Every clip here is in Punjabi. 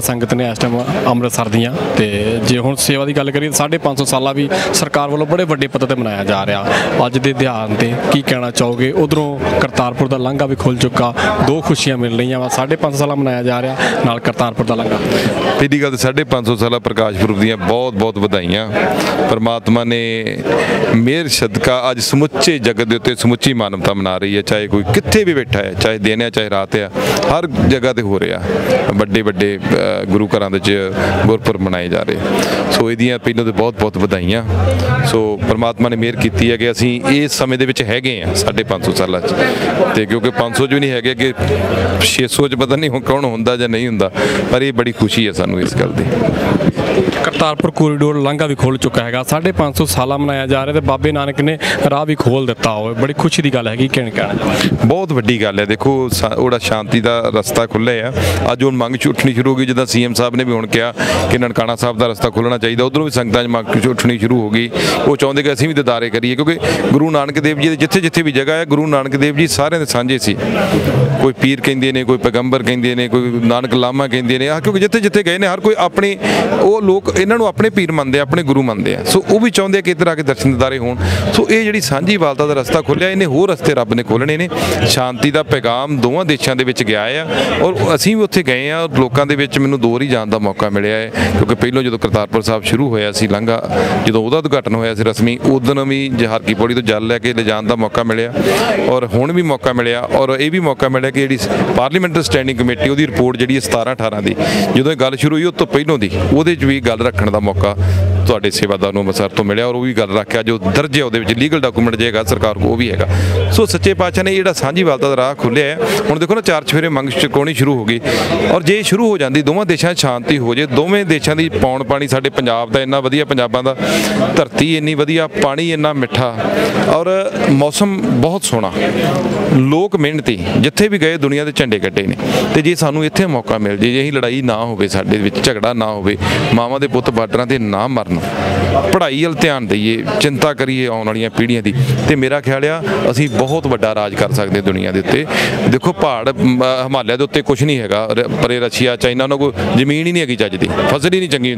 संगत ने इस टाइम ਅੰਮ੍ਰਿਤਸਰ ਦੀਆਂ। ਤੇ ਜੇ ਹੁਣ ਸੇਵਾ ਦੀ ਗੱਲ ਕਰੀਏ 550 ਸਾਲਾ ਵੀ ਸਰਕਾਰ ਵੱਲੋਂ ਬੜੇ ਵੱਡੇ ਪੱਧਰ ਤੇ ਮਨਾਇਆ ਜਾ ਰਿਹਾ। ਅੱਜ ਦੇ ਧਿਆਨ ਤੇ ਕੀ ਕਹਿਣਾ ਚਾਹੋਗੇ? ਉਧਰੋਂ ਕਰਤਾਰਪੁਰ ਦਾ ਲਾਂਘਾ ਵੀ ਖੁੱਲ ਚੁੱਕਾ, ਦੋ ਖੁਸ਼ੀਆਂ ਮਿਲ ਰਹੀਆਂ ਵਾ। 550 ਸਾਲਾ ਮਨਾਇਆ ਜਾ ਰਿਹਾ, ਨਾਲ ਕਰਤਾਰਪੁਰ ਦਾ ਲਾਂਘਾ। ਪਹਿਲੀ ਗੱਲ 550 ਸਾਲਾ ਪ੍ਰਕਾਸ਼ ਪੁਰਬ ਦੀਆਂ ਬਹੁਤ ਬਹੁਤ ਵਧਾਈਆਂ। परमात्मा ने मेहर सदका अज समुचे जगत के उत्ते समुची मानवता मना रही है, चाहे कोई कित्थे भी बैठा है, चाहे दिन है चाहे रात है, हर जगह ते हो रहा। बड़े बड़े गुरु घरां दे गुरपुरब मनाए जा रहे। सो इहदियां पहलों तो बहुत बहुत ਵਧਾਈਆਂ। सो परमात्मा ने मेहर की है कि असीं इस समय दे विच हैगे आ 550 साल ते, क्योंकि 500 च भी नहीं हैगे कि 600 च पता नहीं कौन हुंदा जां नहीं हुंदा, पर ये बड़ी खुशी है सानूं इस गल दी। करतारपुर कोरीडोर लांघा भी खुल चुका है, 550 साल मनाया जा रहा है, बाबे नानक ने राह भी खोल दिता हो, बड़ी खुशी की गल है। कहना बहुत वड्डी गल है। देखो ओड़ा शांति का रस्ता खुले है। अज हुण मंग उठनी शुरू हो गई, जिद्दां सीएम साहब ने भी हुण कहा कि ननकाना साहब का रस्ता खुलना चाहिए। उधरों भी संगतां मंग उठनी शुरू हो गई। वो चाहते कि असीं भी दीदारे करिए, क्योंकि गुरु नानक देव जी जिथे जिथे भी जगह है, गुरु नानक देव जी सारे दे सांझे सी। कोई पीर कहंदे ने, कोई पैगंबर कहंदे ने, कोई नानक लामा कहंदे ने, क्योंकि जिथे जिथे गए ने हर कोई अपने वो लोग इन्हां नूं अपने पीर मनदे, अपने गुरु मनदे आ। सो वो भी चाहते कि इधर आके दर्शन दीदारे होण। सो ये जिहड़ी सांझी वालता का रस्ता खुलिया, इन्हें होर रस्ते रब ने खोलने ने। शांति का पैगाम दोवां देशां दे विच गया है, और असीं भी उत्थे गए आ। लोकां दे विच मैनूं 2 वारी जाण दा मौका मिलिया है, क्योंकि पहलों जो करतारपुर साहब शुरू होया सी लांघा, जो उहदा उद्घाटन होया सी रस्मी, उदन भी जहार की पौड़ी तो जल लैके ले जाण दा मौका मिलिया, और हुण भी मौका मिलिया। और ये भी मौका मिलिया कि जिहड़ी पार्लीमेंटरी स्टैंडिंग कमेटी उहदी रिपोर्ट जिहड़ी 17-18 की जो गल शुरू हुई, उस तो पहलों की उहदे च भी गल रखण दा मौका तुहाडे सेवादार नूं अंमृतसर तो मिलिया, और वो भी गल रखिया जो दर्ज है उहदे विच लीगल डॉकूमेंट जेगा सरकार को वो भी हैगा। सो सच्चे पातशाह ने जिहड़ा सांझी वालता दा राह खोलिया है। हुण देखो ना 4 चफेरे मंग चुकाउणी शुरू हो गई, और जे शुरू हो जाती दोवां देशां शांति हो जाए, दोवें देशां दी पौण पानी साडे पंजाब दा इन्ना वधिया, पंजाबां दा धरती इन्नी वधिया, पानी इन्ना मिठा, और मौसम बहुत सोहना, लोग मेहनती, जिथे भी गए दुनिया के झंडे कट्टे ने। ते जे सानूं इत्थे मौका मिल जे, यही लड़ाई ना होवे, साडे विच झगड़ा ना होवे, मावां दे पुत्त बार्डरां ते ना मरन, पढ़ाई वल ध्यान दईए, चिंता करिए आउण वालीआं पीढ़ियां दी, ते मेरा ख्याल आ असीं बहुत वड्डा राज कर सकदे दुनिया दे उत्ते। देखो पहाड़ हिमालय दे उत्ते कुछ नहीं हैगा, परे रशिया चाइना उन्हां कोल जमीन ही नहीं हैगी चज दी, फसल ही नहीं चंगी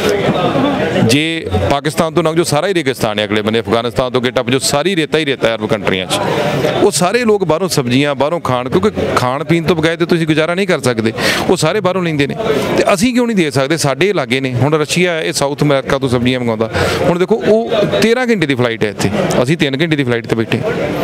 हुंदी। जे पाकिस्तान तो लंघ जो सारा ही रेगिस्तान है, अगले बंदे अफगानिस्तान तो गेट अप जो सारी रेता ही रेता है अरब कंट्रियां च, वो सारे लोग बाहरों सब्जियां बाहरों खाण, क्योंकि खाण पीण तो बगैर तो तुसीं गुजारा नहीं कर सकते, वो सारे बाहरों लैंदे ने, ते असीं क्यों नहीं दे सकते? साडे लागे ने, हुण रशिया है साउथ अमेरिका तो सब्जियां मंगाउंदा, हुण देखो वो 13 घंटे की फ्लाइट है इत्थे, असीं 3 घंटे की फ्लाइट ते बैठे,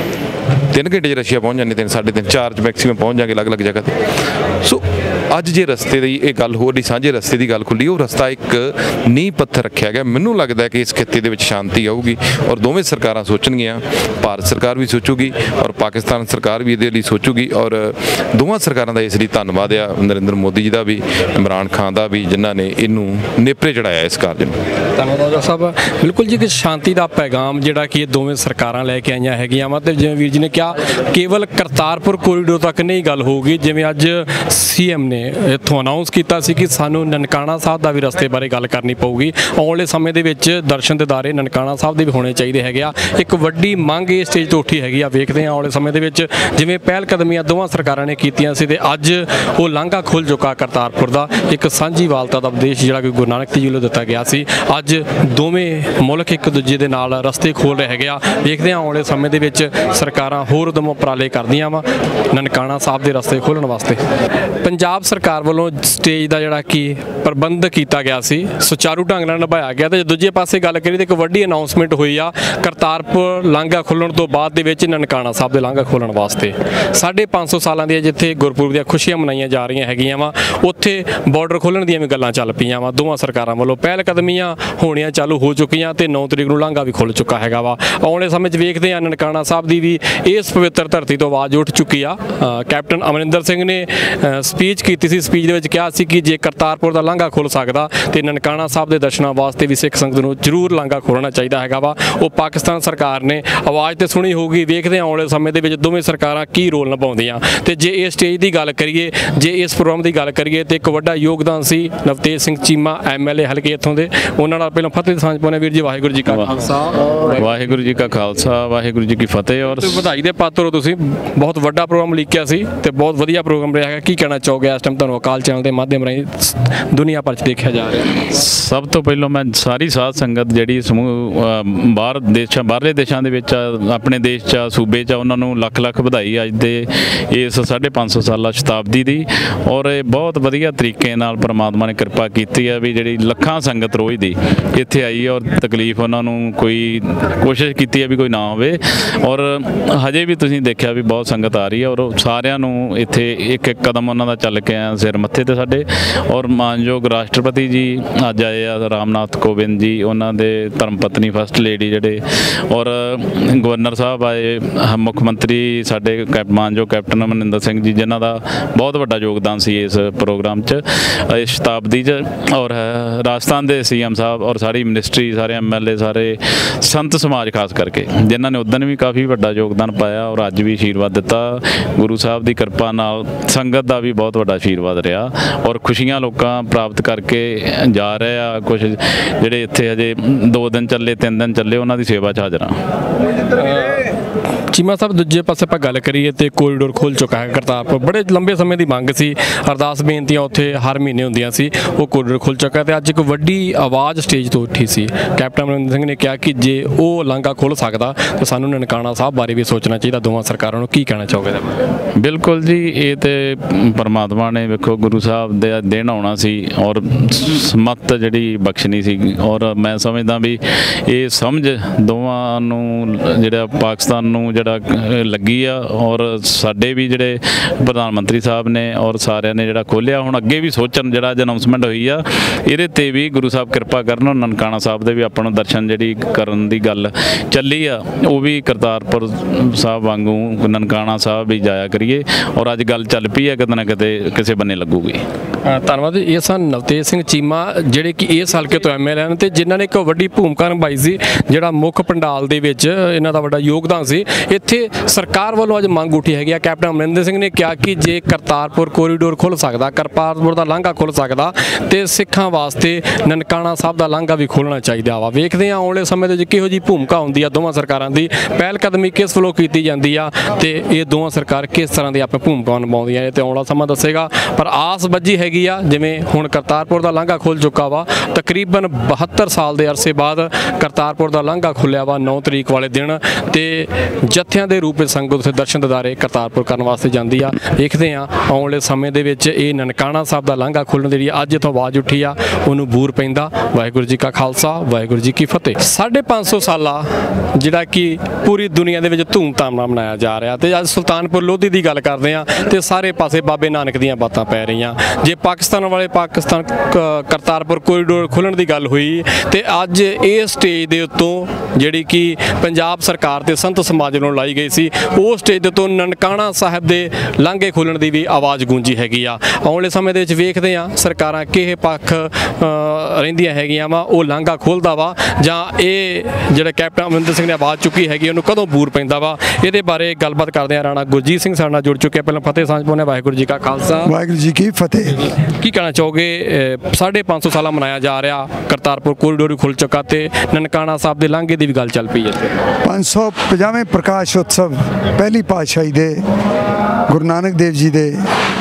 3 घंटे रशिया पहुँच जाने, 3 साढ़े 3 4 मैक्सीमम पहुँच जाएंगे अलग अलग जगह पर। सो अज जे रस्ते की ये गल हो रही, सांझे रस्ते की गल खुली, वो रस्ता एक नींह पत्थर रखा गया। मैनूं लगता है कि इस खित्ते दे विच शांति आऊगी, और दोवें सरकारां सोचणगीआं, भारत सरकार भी सोचूगी और पाकिस्तान सरकार भी इहदे लई सोचूगी, और दोवां सरकारां दा इस लई धन्नवाद आ, नरेंद्र मोदी जी का भी, इमरान खान का भी, जिन्हां ने इनू नेपरे चढ़ाया इस कार्य नूं। धन्नवाद साहब। बिल्कुल जी, कि शांति का पैगाम जिहड़ा कि दोवें सरकारां लैके आईआं हैगीआं वा, ते जिवें वीर जी ने कहा केवल करतारपुर कोरीडोर तक नहीं गल होगी, जिवें अज सीएम ने इत्थों अनाउंस किया कि सानू ननकाना साहब का भी रस्ते बारे गल करनी पऊगी। आने वाले समय दे विच दर्शन दीदारे ननकाना साहब दे भी होने चाहिए हैगे आ। एक वड्डी मंग इस स्टेज तो उठी हैगी आ। वेखदे आं आने वाले समय दे विच जिवें पहल कदमियां दोवां सरकारां ने कीतियां सी, ते अज वो लांघा खुल चुका करतारपुर का। एक सांझी वालता का उपदेश जिहड़ा कि गुरु नानक देव जी वल्लों दिता गया सी, अज दोवें मुल्क एक दूजे दे नाल रस्ते खोल रहे हैगे आ। वेखदे आं आने वाले समय दे विच सरकारां होर उद्यम उपराले करदियां वा ननकाना साहब के रस्ते खोलण वास्ते। पंजाब सरकार वालों स्टेज का जिहड़ा कि प्रबंध किया गया सी, सुचारू ढंग नाल निभाया गया। तो दूजे पासे गल करिए तो एक वड्डी अनाउंसमेंट हुई आ करतारपुर लांघा खुलण तो बाद दे विच ननकाना साहब के लांघा खोलण वास्ते 550 सालां दी जिथे गुरपुरब दी खुशियां मनाईयां जा रही हैगियां वा, उत्थे बॉर्डर खोलण दी भी गल्लां चल पईयां वा। दोवां सरकारां वालों पहल कदमियां होणियां चालू हो चुकियां, ते 9 तरीक नूं लांघा भी खुल चुका हैगा वा। आउण वाले समय वेखदे आ ननकाना साहब दी भी इस पवित्र धरती तो आवाज़ उठ चुकी आ। कैप्टन अमरिंदर सिंह ने स्पीच की सी, स्पीच दे विच कहा सी कि जे करतारपुर का लांघा खुल सकदा ते ननकाना साहब के दर्शनां वास्ते भी सिख संगत नूं जरूर लांघा खोलना चाहिए हैगा वा। वो पाकिस्तान सरकार ने आवाज़ तो सुनी होगी। वेखदे आने वाले समय दे विच दोवें सरकारां की रोल निभाउंदियां। ते जे इस स्टेज की गल करिए, जे इस प्रोग्राम की गल करिए तो एक वड्डा योगदान सी नवतेज सिंह चीमा MLA हल्के इत्थों दे। उन्हां नाल पहिलां फतेह दी सांझ पाउने वीर जी। वाहिगुरू जी का खालसा, वाहिगुरू जी का खालसा, वाहिगुरू जी की फतेह। और ਵਧਾਈ ਦੇ ਪਾਤਰ ਹੋ ਤੁਸੀਂ, बहुत वड्डा प्रोग्राम लीकिया सी ते बहुत वधिया प्रोग्राम रहा है। की कहना चाहोगे इस ਟਾਈਮ ਤੁਹਾਨੂੰ ਅਕਾਲ ਚੈਨਲ ਦੇ ਮਾਧਿਅਮ ਰਾਹੀਂ ਦੁਨੀਆ ਭਰ 'ਚ ਦੇਖਿਆ ਜਾ ਰਿਹਾ? ਸਭ ਤੋਂ ਪਹਿਲਾਂ ਮੈਂ ਸਾਰੀ ਸਾਧ ਸੰਗਤ ਜਿਹੜੀ ਸਮੂਹ ਬਾਹਰਲੇ ਦੇਸ਼ਾਂ ਦੇ ਵਿੱਚ ਆਪਣੇ ਦੇਸ਼ 'ਚ ਸੂਬੇ 'ਚ ਉਹਨਾਂ ਨੂੰ ਲੱਖ ਲੱਖ ਵਧਾਈ ਅੱਜ ਦੇ ਇਸ 550 ਸਾਲਾ ਸ਼ਤਾਬਦੀ ਦੀ। ਔਰ ਇਹ ਬਹੁਤ ਵਧੀਆ ਤਰੀਕੇ ਨਾਲ ਪਰਮਾਤਮਾ ਨੇ ਕਿਰਪਾ ਕੀਤੀ ਹੈ ਵੀ ਜਿਹੜੀ ਲੱਖਾਂ ਸੰਗਤ ਰੋਜ਼ ਦੀ ਇੱਥੇ ਆਈ ਹੈ ਔਰ ਤਕਲੀਫ ਉਹਨਾਂ ਨੂੰ ਕੋਈ ਕੋਸ਼ਿਸ਼ ਕੀਤੀ ਹੈ ਵੀ ਕੋਈ ਨਾ ਹੋਵੇ। ਔਰ ਹਜੇ ਵੀ ਤੁਸੀਂ ਦੇਖਿਆ ਵੀ ਬਹੁਤ ਸੰਗਤ ਆ ਰਹੀ ਹੈ ਔਰ ਸਾਰਿਆਂ ਨੂੰ ਇੱਥੇ ਇੱਕ ਇੱਕ ਕਦਮ ਉਹਨਾਂ ਦਾ ਚੱਲ ਕੇ ਆਇਆ ਸਿਰ ਮੱਥੇ ਤੇ ਸਾਡੇ। ਔਰ ਮਾਨਯੋਗ ਰਾਸ਼ਟਰਪਤੀ ਜੀ ਅੱਜ ਆਏ ਆ, ਰਾਮਨਾਥ ਕੋਵਿੰਦ ਜੀ, ਉਹਨਾਂ ਦੇ ਧਰਮ ਪਤਨੀ ਫਸਟ ਲੇਡੀ ਜਿਹੜੇ, ਔਰ ਗਵਰਨਰ ਸਾਹਿਬ ਆਏ, ਮੁੱਖ ਮੰਤਰੀ ਸਾਡੇ ਮਾਨਯੋਗ ਕੈਪਟਨ ਅਮਰਿੰਦਰ ਸਿੰਘ ਜੀ, ਜਿਨ੍ਹਾਂ ਦਾ ਬਹੁਤ ਵੱਡਾ ਯੋਗਦਾਨ ਸੀ ਇਸ ਪ੍ਰੋਗਰਾਮ 'ਚ, ਇਸ ਸ਼ਤਾਬਦੀ 'ਚ। ਔਰ ਰਾਜਸਥਾਨ ਦੇ CM ਸਾਹਿਬ ਔਰ ਸਾਰੀ ਮਿਨਿਸਟਰੀ, ਸਾਰੇ MLA, ਸਾਰੇ ਸੰਤ ਸਮਾਜ ਖਾਸ ਕਰਕੇ, ਜਿਨ੍ਹਾਂ ਨੇ ਉਦੋਂ ਵੀ ਕਾਫੀ ਵੱਡਾ ਯੋਗਦਾਨ ਪਾਇਆ ਔਰ ਅੱਜ ਵੀ ਆਸ਼ੀਰਵਾਦ ਦਿੱਤਾ। ਗੁਰੂ ਸਾਹਿਬ ਦੀ ਕਿਰਪਾ ਨਾਲ ਸੰਗਤ ਦਾ ਵੀ ਬਹੁਤ ਵੱਡਾ ਆਸ਼ੀਰਵਾਦ ਰਿਹਾ ਔਰ ਖੁਸ਼ੀਆਂ ਲੋਕਾਂ ਪ੍ਰਾਪਤ ਕਰਕੇ ਜਾ ਰਹੇ ਆ। ਕੁਝ ਜਿਹੜੇ ਇੱਥੇ ਹਜੇ 2 ਦਿਨ ਚੱਲੇ, 3 ਦਿਨ ਚੱਲੇ, ਉਹਨਾਂ ਦੀ ਸੇਵਾ 'ਚ ਹਾਜ਼ਰ ਹਾਂ। ਚੀਮਾ ਸਾਹਿਬ, ਦੂਜੇ ਪਾਸੇ ਆਪਾਂ ਗੱਲ ਕਰੀਏ ਤੇ ਕੋਰੀਡੋਰ ਖੁੱਲ ਚੁੱਕਾ ਹੈ ਕਰਤਾਰਪੁਰ। ਬੜੇ ਲੰਬੇ ਸਮੇਂ ਦੀ ਮੰਗ ਸੀ, ਅਰਦਾਸ ਬੇਨਤੀਆਂ ਉੱਥੇ ਹਰ ਮਹੀਨੇ ਹੁੰਦੀਆਂ ਸੀ, ਉਹ ਕੋਰੀਡੋਰ ਖੁੱਲ ਚੁੱਕਾ ਤੇ ਅੱਜ ਇੱਕ ਵੱਡੀ ਆਵਾਜ਼ ਸਟੇਜ ਤੋਂ ਉੱਠੀ ਸੀ। ਕੈਪਟਨ ਅਮਰਿੰਦਰ ਸਿੰਘ ਨੇ ਕਿਹਾ ਕਿ ਜੇ ਉਹ ਲਾਂਘਾ ਖੁੱਲ ਸਕਦਾ ਤਾਂ ਸਾਨੂੰ ਨਨਕਾਣਾ ਸਾਹਿਬ ਬਾਰੇ ਵੀ ਸੋਚਣਾ ਚਾਹੀਦਾ। ਦੋਵਾਂ ਸਰਕਾਰਾਂ ਨੂੰ ਕੀ ਕਹਿਣਾ ਚਾਹੋਗੇ? ਬਿਲਕੁਲ ਜੀ, ਇਹ ਤੇ ਪਰਮਾਤਮਾ ਨੇ ਵੇਖੋ ਗੁਰੂ ਸਾਹਿਬ ਦੇ ਦਿਨ ਆਉਣਾ ਸੀ ਔਰ ਸਮਤ ਜਿਹੜੀ ਬਖਸ਼ਣੀ ਸੀ। ਔਰ ਮੈਂ ਸਮਝਦਾ ਵੀ ਇਹ ਸਮਝ ਦੋਵਾਂ ਨੂੰ, ਜਿਹੜਾ ਪਾਕਿਸਤਾਨ ਨੂੰ ਜਿਹੜਾ ਲੱਗੀ ਆ ਔਰ ਸਾਡੇ ਵੀ ਜਿਹੜੇ ਪ੍ਰਧਾਨ ਮੰਤਰੀ ਸਾਹਿਬ ਨੇ ਔਰ ਸਾਰਿਆਂ ਨੇ ਜਿਹੜਾ ਖੋਲ੍ਹਿਆ, ਹੁਣ ਅੱਗੇ ਵੀ ਸੋਚਣ। ਜਿਹੜਾ ਅੱਜ ਅਨਾਊਂਸਮੈਂਟ ਹੋਈ ਆ ਇਹਦੇ 'ਤੇ ਵੀ ਗੁਰੂ ਸਾਹਿਬ ਕਿਰਪਾ ਕਰਨ, ਨਨਕਾਣਾ ਸਾਹਿਬ ਦੇ ਵੀ ਆਪਾਂ ਨੂੰ ਦਰਸ਼ਨ ਜਿਹੜੀ ਕਰਨ ਦੀ ਗੱਲ ਚੱਲੀ ਆ, ਉਹ ਵੀ ਕਰਤਾਰਪੁਰ ਸਾਹਿਬ ਵਾਂਗੂ ਨਨਕਾਣਾ ਸਾਹਿਬ ਵੀ ਜਾਇਆ ਕਰੀਏ। ਔਰ ਅੱਜ ਗੱਲ ਚੱਲ ਪਈ ਹੈ, ਕਿਤੇ ਨਾ ਕਿਤੇ ਕਿਸੇ ਬੰਨੇ ਲੱਗੂਗੀ। ਧੰਨਵਾਦ। ਇਹ ਸਨ ਨਵਤੇਜ ਸਿੰਘ ਚੀਮਾ, ਜਿਹੜੇ ਕਿ ਇਸ ਹਲਕੇ ਤੋਂ MLA ਹਨ ਤੇ ਜਿਨ੍ਹਾਂ ਨੇ ਇੱਕ ਵੱਡੀ ਭੂਮਿਕਾ ਨਿਭਾਈ ਸੀ। ਜਿਹੜਾ ਮੁੱਖ ਪੰਡਾਲ ਦੇ ਵਿੱਚ ਇਹਨਾਂ ਦਾ ਵੱਡਾ ਯੋਗਦਾਨ ਸੀ। ਇੱਥੇ ਸਰਕਾਰ ਵੱਲੋਂ ਅੱਜ ਮੰਗ ਉੱਠੀ ਹੈਗੀ ਆ। ਕੈਪਟਨ ਅਮਰਿੰਦਰ ਸਿੰਘ ਨੇ ਕਿਹਾ ਕਿ ਜੇ ਕਰਤਾਰਪੁਰ ਕੋਰੀਡੋਰ ਖੁੱਲ ਸਕਦਾ, ਕਰਤਾਰਪੁਰ ਦਾ ਲਾਂਘਾ ਖੁੱਲ ਸਕਦਾ ਤੇ ਸਿੱਖਾਂ ਵਾਸਤੇ ਨਨਕਾਣਾ ਸਾਹਿਬ ਦਾ ਲਾਂਘਾ ਵੀ ਖੋਲ੍ਹਣਾ ਚਾਹੀਦਾ ਵਾ। ਵੇਖਦੇ ਹਾਂ ਆਉਣ ਵਾਲੇ ਸਮੇਂ ਦੇ ਵਿੱਚ ਕਿਹੋ ਜਿਹੀ ਭੂਮਿਕਾ ਹੁੰਦੀ ਆ ਦੋਵਾਂ ਸਰਕਾਰਾਂ ਦੀ, ਪਹਿਲ ਕਦਮੀ ਕਿਸ ਵੱਲੋਂ ਕੀਤੀ ਜਾਂਦੀ ਆ ਤੇ ਇਹ ਦੋਵਾਂ ਸਰਕਾਰ ਕਿਸ ਤਰ੍ਹਾਂ ਦੀ ਆਪਣੀ ਭੂਮਿਕਾ ਨਿਭਾਉਂਦੀਆਂ ਇਹ ਤੇ ਆਉਣ ਵਾਲਾ ਸਮਾਂ ਦੱਸੇਗਾ। ਪਰ ਆਸ ਬੱਝੀ ਹੈਗੀ ਆ, ਜਿਵੇਂ ਹੁਣ ਕਰਤਾਰਪੁਰ ਦਾ ਲਾਂਘਾ ਖੁੱਲ ਚੁੱਕਾ ਵਾ, ਤਕਰੀਬਨ 72 ਸਾਲ ਦੇ ਅਰਸੇ ਬਾਅਦ ਕਰਤਾਰਪੁਰ ਦਾ ਲਾਂਘਾ ਖੁੱਲਿਆ ਵਾ 9 ਤਰੀਕ ਵਾਲੇ ਦਿਨ, ਤੇ ਜੱਥਿਆਂ ਦੇ ਰੂਪ ਵਿੱਚ ਸੰਗਤ ਉੱਥੇ ਦਰਸ਼ਨ ਦਿਦਾਰੇ ਕਰਤਾਰਪੁਰ ਕਰਨ ਵਾਸਤੇ ਜਾਂਦੀ ਆ। ਦੇਖਦੇ ਹਾਂ ਆਉਣ ਵਾਲੇ ਸਮੇਂ ਦੇ ਵਿੱਚ ਇਹ ਨਨਕਾਣਾ ਸਾਹਿਬ ਦਾ ਲਾਂਘਾ ਖੁੱਲ੍ਹਣ ਦੀ ਜਿਹੜੀ ਅੱਜ ਇੱਥੋਂ ਆਵਾਜ਼ ਉੱਠੀ ਆ, ਉਹਨੂੰ ਬੂਰ ਪੈਂਦਾ। ਵਾਹਿਗੁਰੂ ਜੀ ਕਾ ਖਾਲਸਾ, ਵਾਹਿਗੁਰੂ ਜੀ ਕੀ ਫਤਿਹ। 550 ਸਾਲਾ ਜਿਹੜਾ ਕਿ ਪੂਰੀ ਦੁਨੀਆ ਦੇ ਵਿੱਚ ਧੂਮਧਾਮ ਨਾਲ ਮਨਾਇਆ ਜਾ ਰਿਹਾ ਤੇ ਅੱਜ ਸੁਲਤਾਨਪੁਰ ਲੋਧੀ ਦੀ ਗੱਲ ਕਰਦੇ ਹਾਂ ਤੇ ਸਾਰੇ ਪਾਸੇ ਬਾਬੇ ਨਾਨਕ ਦੀਆਂ ਬਾਤਾਂ ਪੈ ਰਹੀਆਂ। ਜੇ ਪਾਕਿਸਤਾਨ ਵਾਲੇ ਕਰਤਾਰਪੁਰ ਕੋਰੀਡੋਰ ਖੁੱਲ੍ਹਣ ਦੀ ਗੱਲ ਹੋਈ ਤੇ ਅੱਜ ਇਸ ਸਟੇਜ ਦੇ ਉੱਤੋਂ ਜਿਹੜੀ ਕਿ ਪੰਜਾਬ ਸਰਕਾਰ ਤੇ ਸੰਤ ਸਮਾਜ ਨੂੰ ਲਾਈ ਗਈ ਸੀ, ਉਸ ਸਟੇਜ ਦੇ ਉੱਤੋਂ ਨਨਕਾਣਾ ਸਾਹਿਬ ਦੇ ਲਾਂਘੇ ਖੋਲ੍ਹਣ ਦੀ ਵੀ ਆਵਾਜ਼ ਗੂੰਜੀ ਹੈਗੀ ਆ। ਆਉਣ ਵਾਲੇ ਸਮੇਂ ਦੇ ਵਿੱਚ ਵੇਖਦੇ ਹਾਂ ਸਰਕਾਰਾਂ ਕਿਹੇ ਪੱਖ ਰਹਿੰਦੀਆਂ ਹੈਗੀਆਂ ਵਾ, ਉਹ ਲਾਂਘਾ ਖੋਲ੍ਹਦਾ ਵਾ ਜਾਂ ਇਹ ਜਿਹੜਾ ਕੈਪਟਨ ਅਮਰਿੰਦਰ ਸਿੰਘ ਨੇ ਆਵਾਜ਼ ਚੁੱਕੀ ਹੈਗੀ ਉਹਨੂੰ ਕਦੋਂ ਬੂਰ ਪੈਂਦਾ ਵਾ। ਇਹਦੇ ਬਾਰੇ ਗੱਲਬਾਤ ਕਰਦੇ ਹਾਂ। ਰਾਣਾ ਗੁਰਜੀਤ ਸਿੰਘ ਸਾਡੇ ਨਾਲ ਜੁੜ ਚੁੱਕੇ। ਪਹਿਲਾਂ ਫਤਿਹ ਸਾਂਝ ਪਾਉਂਦੇ। ਵਾਹਿਗੁਰੂ ਜੀ ਕਾ ਖਾਲਸਾ, ਵਾਹਿਗੁਰੂ ਜੀ ਕੀ ਫਤਿਹ। ਕੀ ਕਹਿਣਾ ਚਾਹੋਗੇ? 550 ਸਾਲਾ ਮਨਾਇਆ ਜਾ ਰਿਹਾ, ਕਰਤਾਰਪੁਰ ਕੋਰੀਡੋਰ ਖੁੱਲ ਚੁੱਕਾ ਤੇ ਨਨਕਾਣਾ ਸਾਹਿਬ ਦੇ ਲਾਂਘੇ ਦੀ ਵੀ ਗੱਲ ਚੱਲ ਪਈ ਹੈ। 550ਵੇਂ ਪ੍ਰਕਾਸ਼ ਉਤਸਵ ਪਹਿਲੀ ਪਾਤਸ਼ਾਹੀ ਦੇ ਗੁਰੂ ਨਾਨਕ ਦੇਵ ਜੀ ਦੇ,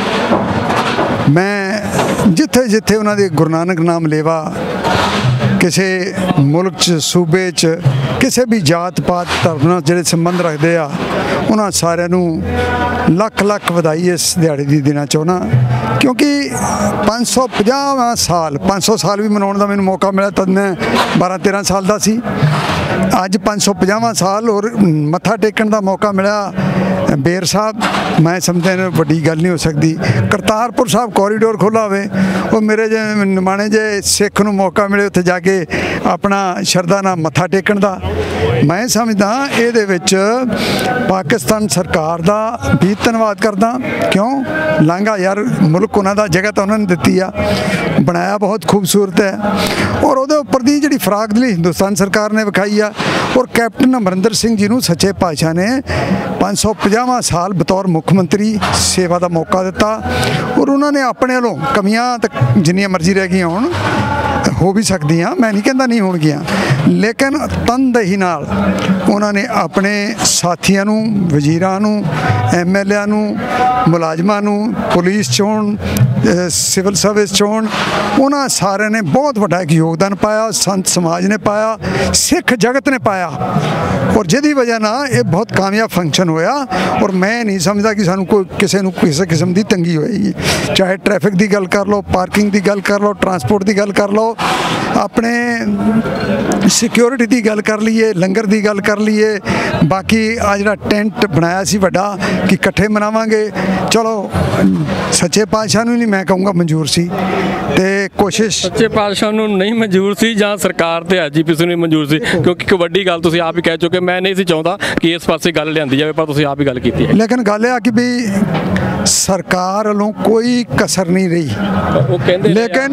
ਮੈਂ ਜਿੱਥੇ ਜਿੱਥੇ ਉਹਨਾਂ ਦੇ ਗੁਰੂ ਨਾਨਕ ਨਾਮ ਲੇਵਾ ਕਿਸੇ ਮੁਲਕ 'ਚ, ਸੂਬੇ 'ਚ, ਕਿਸੇ ਵੀ ਜਾਤ ਪਾਤ ਧਰਮ ਨਾਲ ਜਿਹੜੇ ਸੰਬੰਧ ਰੱਖਦੇ ਆ, ਉਹਨਾਂ ਸਾਰਿਆਂ ਨੂੰ ਲੱਖ ਲੱਖ ਵਧਾਈ ਇਸ ਦਿਹਾੜੇ ਦੀ ਦੇਣਾ ਚਾਹੁੰਦਾ। ਕਿਉਂਕਿ 550ਵਾਂ ਸਾਲ, 500 ਸਾਲ ਵੀ ਮਨਾਉਣ ਦਾ ਮੈਨੂੰ ਮੌਕਾ ਮਿਲਿਆ ਤਦ ਮੈਂ 12-13 ਸਾਲ ਦਾ ਸੀ। ਅੱਜ 550ਵਾਂ ਸਾਲ ਔਰ ਮੱਥਾ ਟੇਕਣ ਦਾ ਮੌਕਾ ਮਿਲਿਆ ਬੇਰ ਸਾਹਿਬ, ਮੈਂ ਸਮਝਦਾ ਵੱਡੀ ਗੱਲ ਨਹੀਂ ਹੋ ਸਕਦੀ। ਕਰਤਾਰਪੁਰ ਸਾਹਿਬ ਕੋਰੀਡੋਰ ਖੋਲ੍ਹਾ ਹੋਵੇ, ਉਹ ਮੇਰੇ ਜੇ ਨਿਮਾਣੇ ਜੇ ਸਿੱਖ ਨੂੰ ਮੌਕਾ ਮਿਲੇ ਉੱਥੇ ਜਾ ਕੇ ਆਪਣਾ ਸ਼ਰਧਾ ਨਾਲ ਮੱਥਾ ਟੇਕਣ ਦਾ, ਮੈਂ ਸਮਝਦਾ ਇਹਦੇ ਵਿੱਚ ਪਾਕਿਸਤਾਨ ਸਰਕਾਰ ਦਾ ਵੀ ਧੰਨਵਾਦ ਕਰਦਾ। ਕਿਉਂ? ਲਾਂਘਾ ਯਾਰ ਮੁਲਕ ਉਹਨਾਂ ਦਾ, ਜਗ੍ਹਾ ਤਾਂ ਉਹਨਾਂ ਨੇ ਦਿੱਤੀ ਆ, ਬਣਾਇਆ ਬਹੁਤ ਖੂਬਸੂਰਤ ਹੈ ਔਰ ਉਹਦੇ ਉੱਪਰ ਦੀ ਜਿਹੜੀ ਫਰਾਗਦਲੀ ਹਿੰਦੁਸਤਾਨ ਸਰਕਾਰ ਨੇ ਵਿਖਾਈ ਆ। ਔਰ ਕੈਪਟਨ ਅਮਰਿੰਦਰ ਸਿੰਘ ਜੀ ਨੂੰ ਸੱਚੇ ਪਾਤਸ਼ਾਹ ਨੇ 550ਵਾਂ ਸਾਲ ਬਤੌਰ ਮੁੱਖ ਮੰਤਰੀ ਸੇਵਾ ਦਾ ਮੌਕਾ ਦਿੱਤਾ ਔਰ ਉਹਨਾਂ ਨੇ ਆਪਣੇ ਵੱਲੋਂ ਕਮੀਆਂ ਤੱਕ ਜਿੰਨੀਆਂ ਮਰਜ਼ੀ ਰਹਿ ਗਈਆਂ ਹੋਣ, ਹੋ ਵੀ ਸਕਦੀਆਂ, ਮੈਂ ਨਹੀਂ ਕਹਿੰਦਾ ਨਹੀਂ ਹੋਣਗੀਆਂ, ਲੇਕਿਨ ਤਨਦੇਹੀ ਨਾਲ ਉਹਨਾਂ ਨੇ ਆਪਣੇ ਸਾਥੀਆਂ ਨੂੰ, ਵਜ਼ੀਰਾਂ ਨੂੰ, MLA ਨੂੰ, ਮੁਲਾਜ਼ਮਾਂ ਨੂੰ, ਪੁਲਿਸ 'ਚ ਹੋਣ, ਸਿਵਲ ਸਰਵਿਸ 'ਚ ਹੋਣ, ਉਹਨਾਂ ਸਾਰਿਆਂ ਨੇ ਬਹੁਤ ਵੱਡਾ ਇੱਕ ਯੋਗਦਾਨ ਪਾਇਆ, ਸੰਤ ਸਮਾਜ ਨੇ ਪਾਇਆ, ਸਿੱਖ ਜਗਤ ਨੇ ਪਾਇਆ, ਔਰ ਜਿਹਦੀ ਵਜ੍ਹਾ ਨਾਲ ਇਹ ਬਹੁਤ ਕਾਮਯਾਬ ਫੰਕਸ਼ਨ ਹੋਇਆ। ਔਰ ਮੈਂ ਨਹੀਂ ਸਮਝਦਾ ਕਿ ਸਾਨੂੰ ਕੋਈ ਕਿਸੇ ਨੂੰ ਕਿਸੇ ਕਿਸਮ ਦੀ ਤੰਗੀ ਹੋਏਗੀ, ਚਾਹੇ ਟ੍ਰੈਫਿਕ ਦੀ ਗੱਲ ਕਰ ਲਓ, ਪਾਰਕਿੰਗ ਦੀ ਗੱਲ ਕਰ ਲਓ, ਟਰਾਂਸਪੋਰਟ ਦੀ ਗੱਲ ਕਰ ਲਓ, ਆਪਣੇ ਸਿਕਿਉਰਿਟੀ ਦੀ ਗੱਲ ਕਰ ਲਈਏ, ਲੰਗਰ ਦੀ ਗੱਲ ਕਰ ਲਈਏ, ਬਾਕੀ ਆ ਜਿਹੜਾ ਟੈਂਟ ਬਣਾਇਆ ਸੀ ਵੱਡਾ ਕਿ ਇਕੱਠੇ ਮਨਾਵਾਂਗੇ, ਚਲੋ ਸੱਚੇ ਪਾਤਸ਼ਾਹ ਨੂੰ ਨਹੀਂ ਮੈਂ ਕਹੂੰਗਾ ਮਨਜ਼ੂਰ ਸੀ, ਤੇ ਕੋਸ਼ਿਸ਼ ਸੱਚੇ ਪਾਤਸ਼ਾਹ ਨੂੰ ਨਹੀਂ ਮਨਜ਼ੂਰ ਸੀ ਜਾਂ ਸਰਕਾਰ ਤੇ ਐਜੀਪੀਸੀ ਨੂੰ ਮਨਜ਼ੂਰ ਸੀ? ਕਿਉਂਕਿ ਇੱਕ ਵੱਡੀ ਗੱਲ ਤੁਸੀਂ ਆਪ ਹੀ ਕਹਿ ਚੁੱਕੇ, ਮੈਂ ਨਹੀਂ ਸੀ ਚਾਹੁੰਦਾ ਕਿ ਇਸ ਪਾਸੇ ਗੱਲ ਲਿਆਂਦੀ ਜਾਵੇ, ਪਰ ਤੁਸੀਂ ਆਪ ਹੀ ਗੱਲ ਕੀਤੀ ਹੈ। ਲੇਕਿਨ ਗੱਲ ਇਹ ਆ ਕਿ ਵੀ ਸਰਕਾਰ ਵੱਲੋਂ ਕੋਈ ਕਸਰ ਨਹੀਂ ਰਹੀ, ਉਹ ਕਹਿੰਦੇ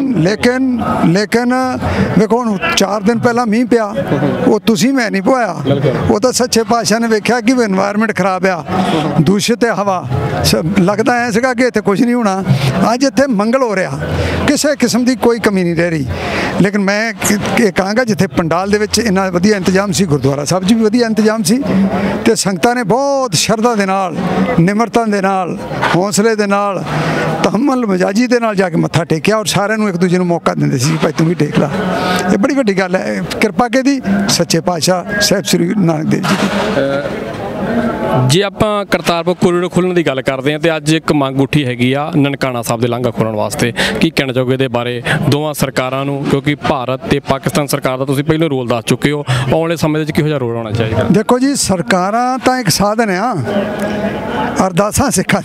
ਲੇਕਿਨ ਵੇਖੋ ਹੁਣ 4 ਦਿਨ ਪਹਿਲਾਂ ਮੀਂਹ ਪਿਆ, ਉਹ ਤੁਸੀਂ ਮੈਂ ਨਹੀਂ ਪਵਾਇਆ, ਉਹ ਤਾਂ ਸੱਚੇ ਪਾਤਸ਼ਾਹ ਨੇ ਵੇਖਿਆ ਕਿ এনवायरमेंट ਖਰਾਬ ਆ, ਦੂਸ਼ਿਤ ਹੈ ਹਵਾ, ਲੱਗਦਾ ਐ ਸੀਗਾ ਕਿ ਇੱਥੇ ਕੁਝ ਨਹੀਂ ਹੋਣਾ। ਅੱਜ ਇੱਥੇ ਮੰਗਲ ਹੋ ਰਿਹਾ, ਕਿਸੇ ਕਿਸਮ ਦੀ ਕੋਈ ਕਮੀ ਨਹੀਂ ਰਹਿ ਰਹੀ। ਲੇਕਿਨ ਮੈਂ ਇਹ ਕਹਾਂਗਾ ਜਿੱਥੇ ਪੰਡਾਲ ਦੇ ਵਿੱਚ ਇੰਨਾ ਵਧੀਆ ਇੰਤਜ਼ਾਮ ਸੀ, ਗੁਰਦੁਆਰਾ ਸਾਹਿਬ 'ਚ ਵੀ ਵਧੀਆ ਇੰਤਜ਼ਾਮ ਸੀ, ਤੇ ਸੰਗਤਾਂ ਨੇ ਬਹੁਤ ਸ਼ਰਧਾ ਦੇ ਨਾਲ, ਨਿਮਰਤਾ ਦੇ ਨਾਲ, ਹੌਸਲੇ ਦੇ ਨਾਲ, ਤਹਮਲ ਮਜਾਜੀ ਦੇ ਨਾਲ ਜਾ ਕੇ ਮੱਥਾ ਟੇਕਿਆ, ਔਰ ਸਾਰਿਆਂ ਨੂੰ ਇੱਕ ਦੂਜੇ ਨੂੰ ਮੌਕਾ ਦਿੰਦੇ ਸੀ ਭਾਈ ਤੂੰ ਵੀ ਟੇਕ ਲਾ। ਇਹ ਬੜੀ ਵੱਡੀ ਗੱਲ ਹੈ, ਕਿਰਪਾ ਕਿਹਦੀ? ਸੱਚੇ ਪਾਤਸ਼ਾਹ ਸਾਹਿਬ ਸ੍ਰੀ ਨਾਨਕ ਦੇਵ ਜੀ ਦੀ। ਜੇ ਆਪਾਂ ਕਰਤਾਰਪੁਰ ਕੋਰੀਡੋਰ ਖੋਲ੍ਹਣ ਦੀ ਗੱਲ ਕਰਦੇ ਹਾਂ, ਤੇ ਅੱਜ ਇੱਕ ਮੰਗ ਉੱਠੀ ਹੈਗੀ ਆ ਨਨਕਾਣਾ ਸਾਹਿਬ ਦੇ ਲਾਂਘਾ ਖੋਲ੍ਹਣ ਵਾਸਤੇ, ਕੀ ਕਹਿਣਾ ਚਾਹੋਗੇ ਦੇ ਬਾਰੇ ਦੋਵਾਂ ਸਰਕਾਰਾਂ ਨੂੰ? ਕਿਉਂਕਿ ਭਾਰਤ ਤੇ ਪਾਕਿਸਤਾਨ ਸਰਕਾਰ ਦਾ ਤੁਸੀਂ ਪਹਿਲਾਂ ਰੋਲ ਦੱਸ ਚੁੱਕੇ ਹੋ, ਆਉਣ ਵਾਲੇ ਸਮੇਂ ਦੇ ਵਿੱਚ ਕਿਹੋ ਜਿਹਾ ਰੋਲ ਹੋਣਾ ਚਾਹੀਦਾ? ਦੇਖੋ ਜੀ, ਸਰਕਾਰਾਂ ਤਾਂ ਇੱਕ ਸਾਧਨ ਆ, ਅਰਦਾਸਾਂ ਸਿੱਖਾਂ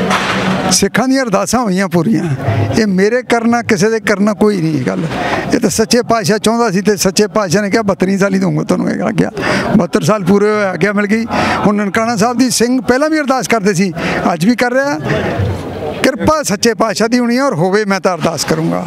ਦੀਆਂ ਅਰਦਾਸਾਂ ਹੋਈਆਂ ਪੂਰੀਆਂ, ਇਹ ਮੇਰੇ ਕਰਨਾ ਕਿਸੇ ਦੇ ਕਰਨਾ ਕੋਈ ਨਹੀਂ ਗੱਲ, ਇਹ ਤਾਂ ਸੱਚੇ ਪਾਤਸ਼ਾਹ ਚਾਹੁੰਦਾ ਸੀ, ਤੇ ਸੱਚੇ ਪਾਤਸ਼ਾਹ ਨੇ ਕਿਹਾ 32 ਸਾਲ ਹੀ ਦਊਂਗਾ ਤੁਹਾਨੂੰ, ਇਹ ਗਿਆ 72 ਸਾਲ ਪੂਰੇ ਹੋਏ, ਆਗਿਆ ਮਿਲ ਗਈ। ਹੁਣ ਨਨਕਾਣਾ ਸਾਹਿਬ ਦੀ ਸਿੰਘ ਪਹਿਲਾਂ ਵੀ ਅਰਦਾਸ ਕਰਦੇ ਸੀ, ਅੱਜ ਵੀ ਕਰ ਰਿਹਾ, ਕਿਰਪਾ ਸੱਚੇ ਪਾਤਸ਼ਾਹ ਦੀ ਹੋਣੀ ਹੈ, ਔਰ ਹੋਵੇ ਮੈਂ ਤਾਂ ਅਰਦਾਸ ਕਰੂੰਗਾ।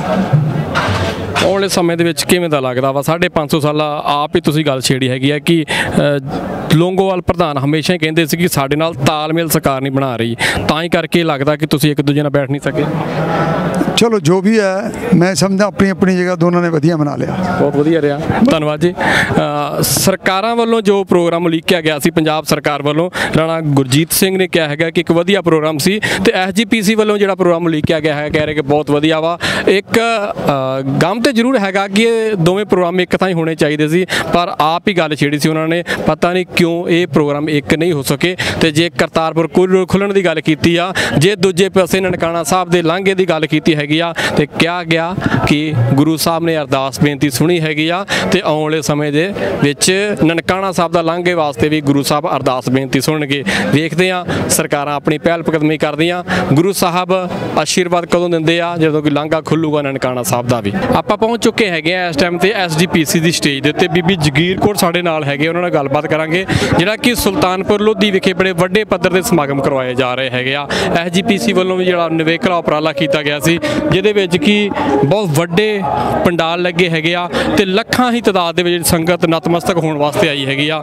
ਆਉਣ ਵਾਲੇ ਸਮੇਂ ਦੇ ਵਿੱਚ ਕਿਵੇਂ ਦਾ ਲੱਗਦਾ ਵਾ? 550 ਸਾਲਾ ਆਪ ਹੀ ਤੁਸੀਂ ਗੱਲ ਛੇੜੀ ਹੈਗੀ ਹੈ ਕਿ ਲੋਂਗੋਵਾਲ ਪ੍ਰਧਾਨ ਹਮੇਸ਼ਾ ਹੀ ਕਹਿੰਦੇ ਸੀ ਕਿ ਸਾਡੇ ਨਾਲ ਤਾਲਮੇਲ ਸਰਕਾਰ ਨਹੀਂ ਬਣਾ ਰਹੀ, ਤਾਂ ਹੀ ਕਰਕੇ ਲੱਗਦਾ ਕਿ ਤੁਸੀਂ ਇੱਕ ਦੂਜੇ ਨਾਲ ਬੈਠ ਨਹੀਂ ਸਕੇ। ਚਲੋ ਜੋ ਵੀ ਹੈ, ਮੈਂ ਸਮਝਦਾ ਆਪਣੀ ਆਪਣੀ ਜਗ੍ਹਾ ਦੋਨਾਂ ਨੇ ਵਧੀਆ ਬਣਾ ਲਿਆ, ਬਹੁਤ ਵਧੀਆ ਰਿਹਾ, ਧੰਨਵਾਦ ਜੀ। ਸਰਕਾਰਾਂ ਵੱਲੋਂ ਜੋ ਪ੍ਰੋਗਰਾਮ ਉਲੀਕਿਆ ਗਿਆ ਸੀ, ਪੰਜਾਬ ਸਰਕਾਰ ਵੱਲੋਂ ਰਾਣਾ ਗੁਰਜੀਤ ਸਿੰਘ ਨੇ ਕਿਹਾ ਹੈਗਾ ਕਿ ਇੱਕ ਵਧੀਆ ਪ੍ਰੋਗਰਾਮ ਸੀ, ਤੇ ਐਸਜੀਪੀਸੀ ਵੱਲੋਂ ਜਿਹੜਾ ਪ੍ਰੋਗਰਾਮ ਉਲੀਕਿਆ ਗਿਆ ਹੈ ਕਹਿ ਰਹੇ ਕਿ ਬਹੁਤ ਵਧੀਆ ਵਾ। ਇੱਕ ਗਮ ਤੇ ਜ਼ਰੂਰ ਹੈਗਾ ਕਿ ਇਹ ਦੋਵੇਂ ਪ੍ਰੋਗਰਾਮ ਇੱਕ ਥਾਂ ਹੀ ਹੋਣੇ ਚਾਹੀਦੇ ਸੀ, ਪਰ ਆਪ ਹੀ ਗੱਲ ਛੇੜੀ ਸੀ ਉਹਨਾਂ ਨੇ, ਪਤਾ ਨਹੀਂ ਕਿਉਂ ਇਹ ਪ੍ਰੋਗਰਾਮ ਇੱਕ ਨਹੀਂ ਹੋ ਸਕੇ। ਤੇ ਜੇ ਕਰਤਾਰਪੁਰ ਕੋਰੀਡੋਰ ਖੁੱਲ੍ਹਣ ਦੀ ਗੱਲ ਕੀਤੀ ਆ, ਜੇ ਦੂਜੇ ਪਾਸੇ ਨਨਕਾਣਾ ਸਾਹਿਬ ਦੇ ਲਾਂਘੇ ਦੀ ਗੱਲ ਕੀਤੀ ਹੈਗੀ ਆ, ਤੇ ਕਿਹਾ ਗਿਆ ਕਿ ਗੁਰੂ ਸਾਹਿਬ ਨੇ ਅਰਦਾਸ ਬੇਨਤੀ ਸੁਣੀ ਹੈਗੀ ਆ, ਤੇ ਆਉਣ ਵਾਲੇ ਸਮੇਂ ਦੇ ਵਿੱਚ ਨਨਕਾਣਾ ਸਾਹਿਬ ਦਾ ਲਾਂਘੇ ਵਾਸਤੇ ਵੀ ਗੁਰੂ ਸਾਹਿਬ ਅਰਦਾਸ ਬੇਨਤੀ ਸੁਣਨਗੇ। ਵੇਖਦੇ ਆ ਸਰਕਾਰਾਂ ਆਪਣੀ ਪਹਿਲ ਕਦਮੀ ਕਰਦੀਆਂ, ਗੁਰੂ ਸਾਹਿਬ ਆਸ਼ੀਰਵਾਦ ਕਦੋਂ ਦਿੰਦੇ ਆ? ਜਦੋਂ ਕਿ ਲਾਂਘਾ ਖੁੱਲੂਗਾ ਨਨਕਾਣਾ ਸਾਹਿਬ ਦਾ ਵੀ। ਆਪਾਂ ਪਹੁੰਚ ਚੁੱਕੇ ਹੈਗੇ ਆ ਇਸ ਟਾਈਮ ਤੇ ਐਸਜੀਪੀਸੀ ਦੀ ਸਟੇਜ ਦੇ ਉੱਤੇ, ਬੀਬੀ ਜਗੀਰ ਕੌਰ ਸਾਡੇ ਨਾਲ ਹੈਗੇ, ਉਹਨਾਂ ਨਾਲ ਗੱਲਬਾਤ ਕਰਾਂਗੇ, ਜਿਹੜਾ ਕਿ ਸੁਲਤਾਨਪੁਰ ਲੋਧੀ ਵਿਖੇ ਬੜੇ ਵੱਡੇ ਪੱਧਰ ਦੇ ਸਮਾਗਮ ਕਰਵਾਏ ਜਾ ਰਹੇ ਹੈਗੇ ਆ। ਐਸਜੀਪੀਸੀ ਵੱਲੋਂ ਵੀ ਜਿਹੜਾ ਨਿਵੇਕਲਾ ਉਪਰਾਲਾ ਕੀਤਾ ਗਿਆ ਸੀ, ਜਿਹਦੇ ਵਿੱਚ ਕਿ ਬਹੁਤ ਵੱਡੇ ਪੰਡਾਲ ਲੱਗੇ ਹੈਗੇ ਆ, ਤੇ ਲੱਖਾਂ ਹੀ ਤਾਦਾਦ ਦੇ ਵਿੱਚ ਸੰਗਤ ਨਤਮਸਤਕ ਹੋਣ ਵਾਸਤੇ ਆਈ ਹੈਗੀ ਆ।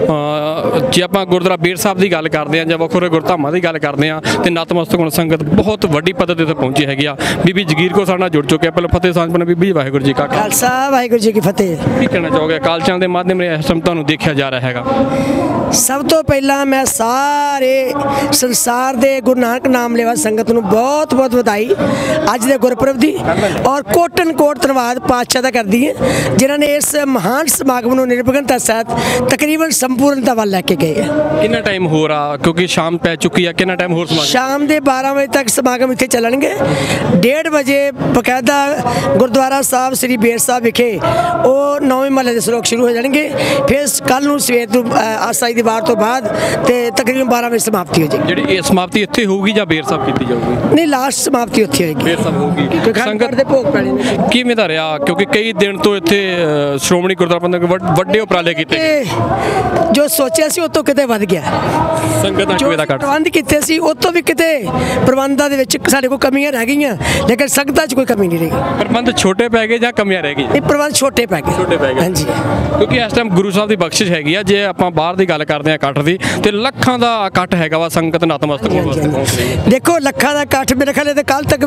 ਜੇ ਆਪਾਂ ਗੁਰਦੁਆਰਾ ਬੇਰ ਸਾਹਿਬ ਦੀ ਗੱਲ ਕਰਦੇ ਹਾਂ ਜਾਂ ਵੱਖਰੇ ਗੁਰਧਾਮਾਂ ਦੀ ਗੱਲ ਕਰਦੇ ਹਾਂ, ਤੇ ਨਤਮਸਤਕ ਹੋਣ ਸੰਗਤ ਬਹੁਤ ਵੱਡੀ ਪੱਧਰ ਤੇ ਪਹੁੰਚੀ ਹੈਗੀ ਆ। ਬੀਬੀ ਜਗੀਰ ਕੌਰ ਸਾਡੇ ਨਾਲ ਜੁੜ ਚੁੱਕੇ ਆ, ਪਹਿਲਾਂ ਫਤਿਹ ਸਾਂਝ ਪਾਉਣਾ। ਬੀਬੀ ਵਾਹਿਗੁਰੂ ਜੀ ਕਾ ਖਾਲਸਾ, ਵਾਹਿਗੁਰੂ ਜੀ ਕੀ ਫਤਿਹ। ਕੀ ਕਹਿਣਾ ਚਾਹੋਗੇ ਅਕਾਲ ਚੈਨਲ ਦੇ ਮਾਧਿਅਮ ਨਾਲ ਇਸ ਟਾਈਮ ਤੁਹਾਨੂੰ ਦੇਖਿਆ ਜਾ ਰਿਹਾ ਹੈਗਾ? ਸਭ ਤੋਂ ਪਹਿਲਾਂ ਮੈਂ ਸਾਰੇ ਸੰਸਾਰ ਦੇ ਗੁਰੂ ਨਾਨਕ ਨਾਮ ਲੈਵਾ ਸੰਗਤ ਨੂੰ ਬਹੁਤ ਬਹੁਤ ਵਧਾਈ ਅੱਜ ਦੇ ਗੁਰਪੁਰਬ ਦੀ, ਔਰ ਕੋਟਨ ਕੋਟ ਧੰਨਵਾਦ ਪਾਤਸ਼ਾਹ ਦਾ ਕਰਦੀ ਹੈ ਜਿਨ੍ਹਾਂ ਨੇ ਇਸ ਮਹਾਨ ਸਮਾਗਮ ਨੂੰ ਨਿਰਵਿਘਨਤਾ ਸਹਿਤ ਤਕਰੀਬਨ ਸੰਪੂਰਨਤਾ ਵੱਲ ਲੈ ਕੇ ਗਏ ਹੈ। ਕਿੰਨਾ ਟਾਈਮ ਹੋਰ ਆ? ਕਿਉਂਕਿ ਸ਼ਾਮ ਪੈ ਚੁੱਕੀ ਆ, ਕਿੰਨਾ ਟਾਈਮ ਹੋਰ ਸਮਾਗਮ? ਸ਼ਾਮ ਦੇ 12 ਵਜੇ ਤੱਕ ਸਮਾਗਮ ਇੱਥੇ ਚੱਲਣਗੇ। 1:30 ਵਜੇ ਬਕਾਇਦਾ ਗੁਰਦੁਆਰਾ ਸਾਹਿਬ ਸ੍ਰੀ ਬੇਰ ਸਾਹਿਬ ਵਿਖੇ ਉਹ 9ਵੇਂ ਮਹੱਲੇ ਦੇ ਸ਼ਲੋਕ ਸ਼ੁਰੂ ਹੋ ਜਾਣਗੇ। ਫਿਰ ਕੱਲ ਨੂੰ ਸਵੇਰ ਨੂੰ ਆਸਾਈ ਦੀ ਵਾਰ ਤੋਂ ਬਾਅਦ ਤੇ ਤਕਰੀਬਨ 12 ਵਜੇ ਸਮਾਪਤੀ ਹੋ ਜਾਏਗੀ। ਜਿਹੜੀ ਇਹ ਸਮਾਪਤੀ ਇੱਥੇ ਹੋਊਗੀ ਜਾਂ ਬੇਰ ਸਾਹਿਬ ਕੀਤੀ ਜਾਊਗੀ? ਨਹੀਂ, ਲਾਸਟ ਸਮਾਪਤੀ ਉੱਥੇ ਹੋਏਗੀ, ਬੇਰ ਸਾਹਿਬ ਹੋਊਗੀ। ਸੰਗਤ ਦੇ ਭੋਗ ਪੈਣੇ ਨੇ। ਕਿਵੇਂ ਦਾ ਰਿਹਾ? ਕਿਉਂਕਿ ਕਈ ਦਿਨ ਤੋਂ ਇੱਥੇ ਸ਼੍ਰੋਮਣੀ ਗੁਰਦੁਆਰਾ ਪ੍ਰਬੰਧਕ ਵੱਡੇ ਉਪਰਾਲੇ ਕੀਤੇ, ਜੋ ਸੋਚਿਆ ਸੀ ਉਹ ਤੋਂ ਕਿਤੇ ਵੱਧ ਗਿਆ। ਸੰਗਤਾਂ ਕਿਵੇਂ ਦਾ ਘੱਟ ਪ੍ਰਬੰਧ ਕੀਤੇ ਸੀ ਉਹ ਤੋਂ ਵੀ ਕਿਤੇ ਪ੍ਰਬੰਧਾਂ ਦੇ ਵਿੱਚ ਸਾਡੇ ਕੋਲ ਕਮੀਆਂ ਰਹਿ ਗਈਆਂ, ਲੇਕਿਨ ਸੰਗਤਾਂ 'ਚ ਕੋਈ ਕਮੀ ਨਹੀਂ ਰਹੀ। ਪ੍ਰਬੰਧ ਛੋਟੇ ਪੈ ਗਏ ਜਾਂ ਕਮੀਆਂ ਰਹਿ ਗਈਆਂ? ਇਹ ਪ੍ਰਬੰਧ ਛੋਟੇ ਪੈ ਗਏ। ਹਾਂਜੀ, ਕਿਉਂਕਿ ਇਸ ਟਾਈਮ ਗੁਰੂ ਸਾਹਿਬ ਦੀ ਬਖਸ਼ਿਸ਼ ਹੈਗੀ ਆ। ਜੇ ਆਪਾਂ ਬਾਹਰ ਦੀ ਗੱਲ ਕਰਦੇ ਹਾਂ ਇਕੱਠ ਦੀ, ਤੇ ਲੱਖਾਂ ਦਾ ਇਕੱਠ ਹੈਗਾ ਵਾ, ਸੰਗਤ ਨਤਮਸਤਕ ਹੋਣ ਵਾਸਤੇ। ਦੇਖੋ ਲੱਖਾਂ ਦਾ ਇਕੱਠ ਮੇਰੇ ਖਿਆਲ ਤੇ ਕੱਲ ਤੱਕ ਵੀ ਪਰਸੋਂ ਤੱਕ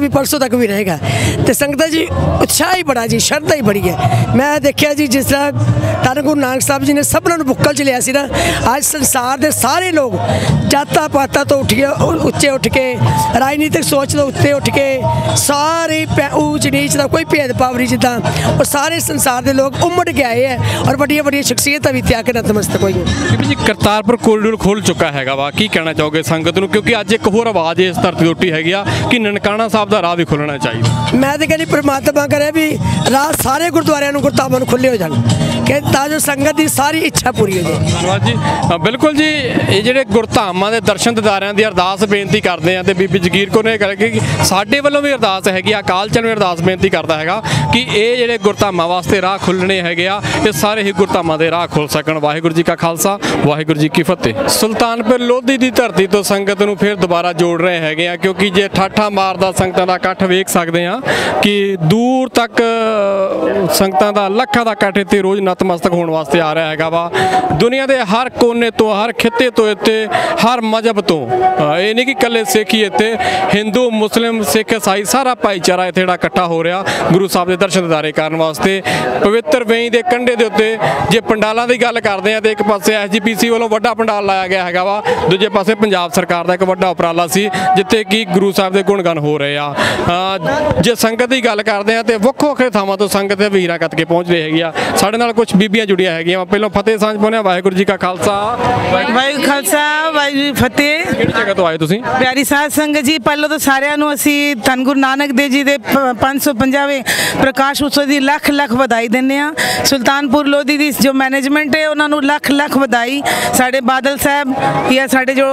तक भी रहेगा। तो संगत जी उत्साह ही बड़ा जी, श्रद्धा ही बड़ी है। मैं देखिया जी जिस तरह धन गुरु नानक साहब जी ने सबनों बुक्कल च लिया सी ना, आज संसार के सारे लोग जाता पाता तो उच्चे उठ के, राजनीतिक सोच तो उत्ते उठ के, सारे ऊंच नीच का कोई भेदभाव नहीं, जिदा और सारे संसार के लोग उमड़ के आए हैं और बड़िया बड़िया शख्सियत भी त्याग के नतमस्तक हुई है। जी करतारपुर कोरीडोर खुल चुका है वा, की कहना चाहोगे संगत नूं, क्योंकि अज एक होर आवाज़ इस धरती उत्ती हैगी आ कि ननकाना साहब का राह भी खुलना चाहिए। मैं तो कहनी परमात्मा करे भी राह सारे गुरुद्वारियां नूं गुरधामां नूं खुले हो जाण कि ताजो संगत की सारी इच्छा पूरी हो जाए। धन्यवाद जी। बिल्कुल जी, ये ਜਿਹੜੇ ਗੁਰਧਾਮਾਂ ਦੇ ਦਰਸ਼ਨ ਦਿਦਾਰਿਆਂ ਦੀ ਅਰਦਾਸ ਬੇਨਤੀ ਕਰਦੇ ਆ ਤੇ ਬੀਬੀ ਜਗੀਰ ਕੌਰ ਨੇ ਕਰਕੇ ਕਿ ਸਾਡੇ ਵੱਲੋਂ ਵੀ ਅਰਦਾਸ ਹੈਗੀ ਆ, ਅਕਾਲ ਚੈਨਲ ਅਰਦਾਸ ਬੇਨਤੀ ਕਰਦਾ ਹੈਗਾ ਕਿ ਇਹ ਜਿਹੜੇ ਗੁਰਧਾਮਾਂ ਵਾਸਤੇ ਰਾਹ ਖੁੱਲਣੇ ਹੈਗੇ ਆ, ਇਹ ਸਾਰੇ ਹੀ ਗੁਰਧਾਮਾਂ ਦੇ ਰਾਹ ਖੁੱਲ ਸਕਣ। ਵਾਹਿਗੁਰੂ ਜੀ ਕਾ ਖਾਲਸਾ, ਵਾਹਿਗੁਰੂ ਜੀ ਕੀ ਫਤਿਹ। ਸੁਲਤਾਨਪੁਰ ਲੋਧੀ ਦੀ ਧਰਤੀ ਤੋਂ ਸੰਗਤ ਨੂੰ ਫਿਰ ਦੁਬਾਰਾ ਜੋੜ ਰਹੇ ਹੈਗੇ ਆ, ਕਿਉਂਕਿ ਜੇ ਠਾਠਾ ਮਾਰਦਾ ਸੰਗਤਾਂ ਦਾ ਇਕੱਠ ਵੇਖ ਸਕਦੇ ਆ ਕਿ ਦੂਰ ਤੱਕ ਸੰਗਤਾਂ ਦਾ ਲੱਖਾਂ ਦਾ ਇਕੱਠ ਇੱਥੇ ਰੋਜ਼ ਨਤਮਸਤਕ ਹੋਣ ਵਾਸਤੇ ਆ ਰਿਹਾ ਹੈਗਾ ਵਾ। ਦੁਨੀਆ ਦੇ ਹਰ ਕੋਨੇ ਤੋਂ, ਹਰ ਖਿੱਤੇ ਤੋਂ, ਇੱਥੇ ਹਰ ਮਜ਼ਹਬ ਤੋਂ, ਇਹ ਨਹੀਂ ਕਿ ਇਕੱਲੇ ਸਿੱਖ ਹੀ, ਇੱਥੇ ਹਿੰਦੂ ਮੁਸਲਿਮ ਸਿੱਖ ਈਸਾਈ ਸਾਰਾ ਭਾਈਚਾਰਾ ਇੱਥੇ ਜਿਹੜਾ ਇਕੱਠਾ ਹੋ ਰਿਹਾ ਗੁਰੂ ਸਾਹਿਬ ਦੇ ਦਰਸ਼ਨ ਦਿਦਾਰੇ ਕਰਨ ਵਾਸਤੇ। ਪਵਿੱਤਰ ਵੇਈਂ ਦੇ ਕੰਢੇ ਦੇ ਉੱਤੇ ਜੇ ਪੰਡਾਲਾਂ ਦੀ ਗੱਲ ਕਰਦੇ ਆ ਤੇ ਇੱਕ ਪਾਸੇ SGPC ਵੱਲੋਂ ਵੱਡਾ ਪੰਡਾਲ ਲਾਇਆ ਗਿਆ ਹੈਗਾ ਵਾ, ਦੂਜੇ ਪਾਸੇ ਪੰਜਾਬ ਸਰਕਾਰ ਦਾ ਇੱਕ ਵੱਡਾ ਉਪਰਾਲਾ ਸੀ ਜਿੱਥੇ ਕਿ ਗੁਰੂ ਸਾਹਿਬ ਦੇ ਗੁਣਗਾਨ ਹੋ ਰਹੇ ਆ। ਜੇ ਸੰਗਤ ਦੀ ਗੱਲ ਕਰਦੇ ਆ ਤੇ ਵੱਖੋ ਵੱਖਰੇ ਥਾਵਾਂ ਤੋਂ ਸੰਗਤ ਦੇ ਵੀਰਾਂ ਕੱਤ ਕੇ ਪਹੁੰਚ ਰਹੀ ਹੈਗੀ ਆ। ਸਾਡੇ ਨਾਲ ਕੁਝ ਬੀਬੀਆਂ ਜੁੜੀਆਂ ਹੈਗੀਆਂ। ਪਹਿਲਾਂ ਫਤਿਹ ਸਾਂਝ ਪਾਉਂਦੇ ਆ। ਵਾਹਿਗੁਰੂ ਜੀ ਕਾ ਖਾਲਸਾ, ਵਾਹਿਗੁਰੂ ਖਾਲਸਾ, ਵਾਹਿਗੁਰੂ ਫਤਿਹ। ਕਿਹੜੀ ਜਗ੍ਹਾ ਤੋਂ ਆਏ ਤੁਸੀਂ? ਪਿਆਰੀ ਸਾਧ ਸੰਗਤ ਜੀ, ਪਹਿਲਾਂ ਤਾਂ ਸਾਰਿਆਂ ਨੂੰ ਅਸੀਂ ਧੰਨ ਗੁਰੂ ਨਾਨਕ ਦੇਵ ਜੀ ਦੇ 550ਵੇਂ ਪ੍ਰਕਾਸ਼ ਉਤਸਵ ਦੀ ਲੱਖ ਲੱਖ ਵਧਾਈ ਦਿੰਦੇ ਆ। ਸੁਲਤਾਨਪੁਰ ਲੋਧੀ ਦੀ ਜੋ ਮੈਨੇਜਮੈਂਟ ਹੈ ਉਹਨਾਂ ਨੂੰ ਲੱਖ ਲੱਖ ਵਧਾਈ। ਸਾਡੇ ਬਾਦਲ ਸਾਹਿਬ ਜਾਂ ਸਾਡੇ ਜੋ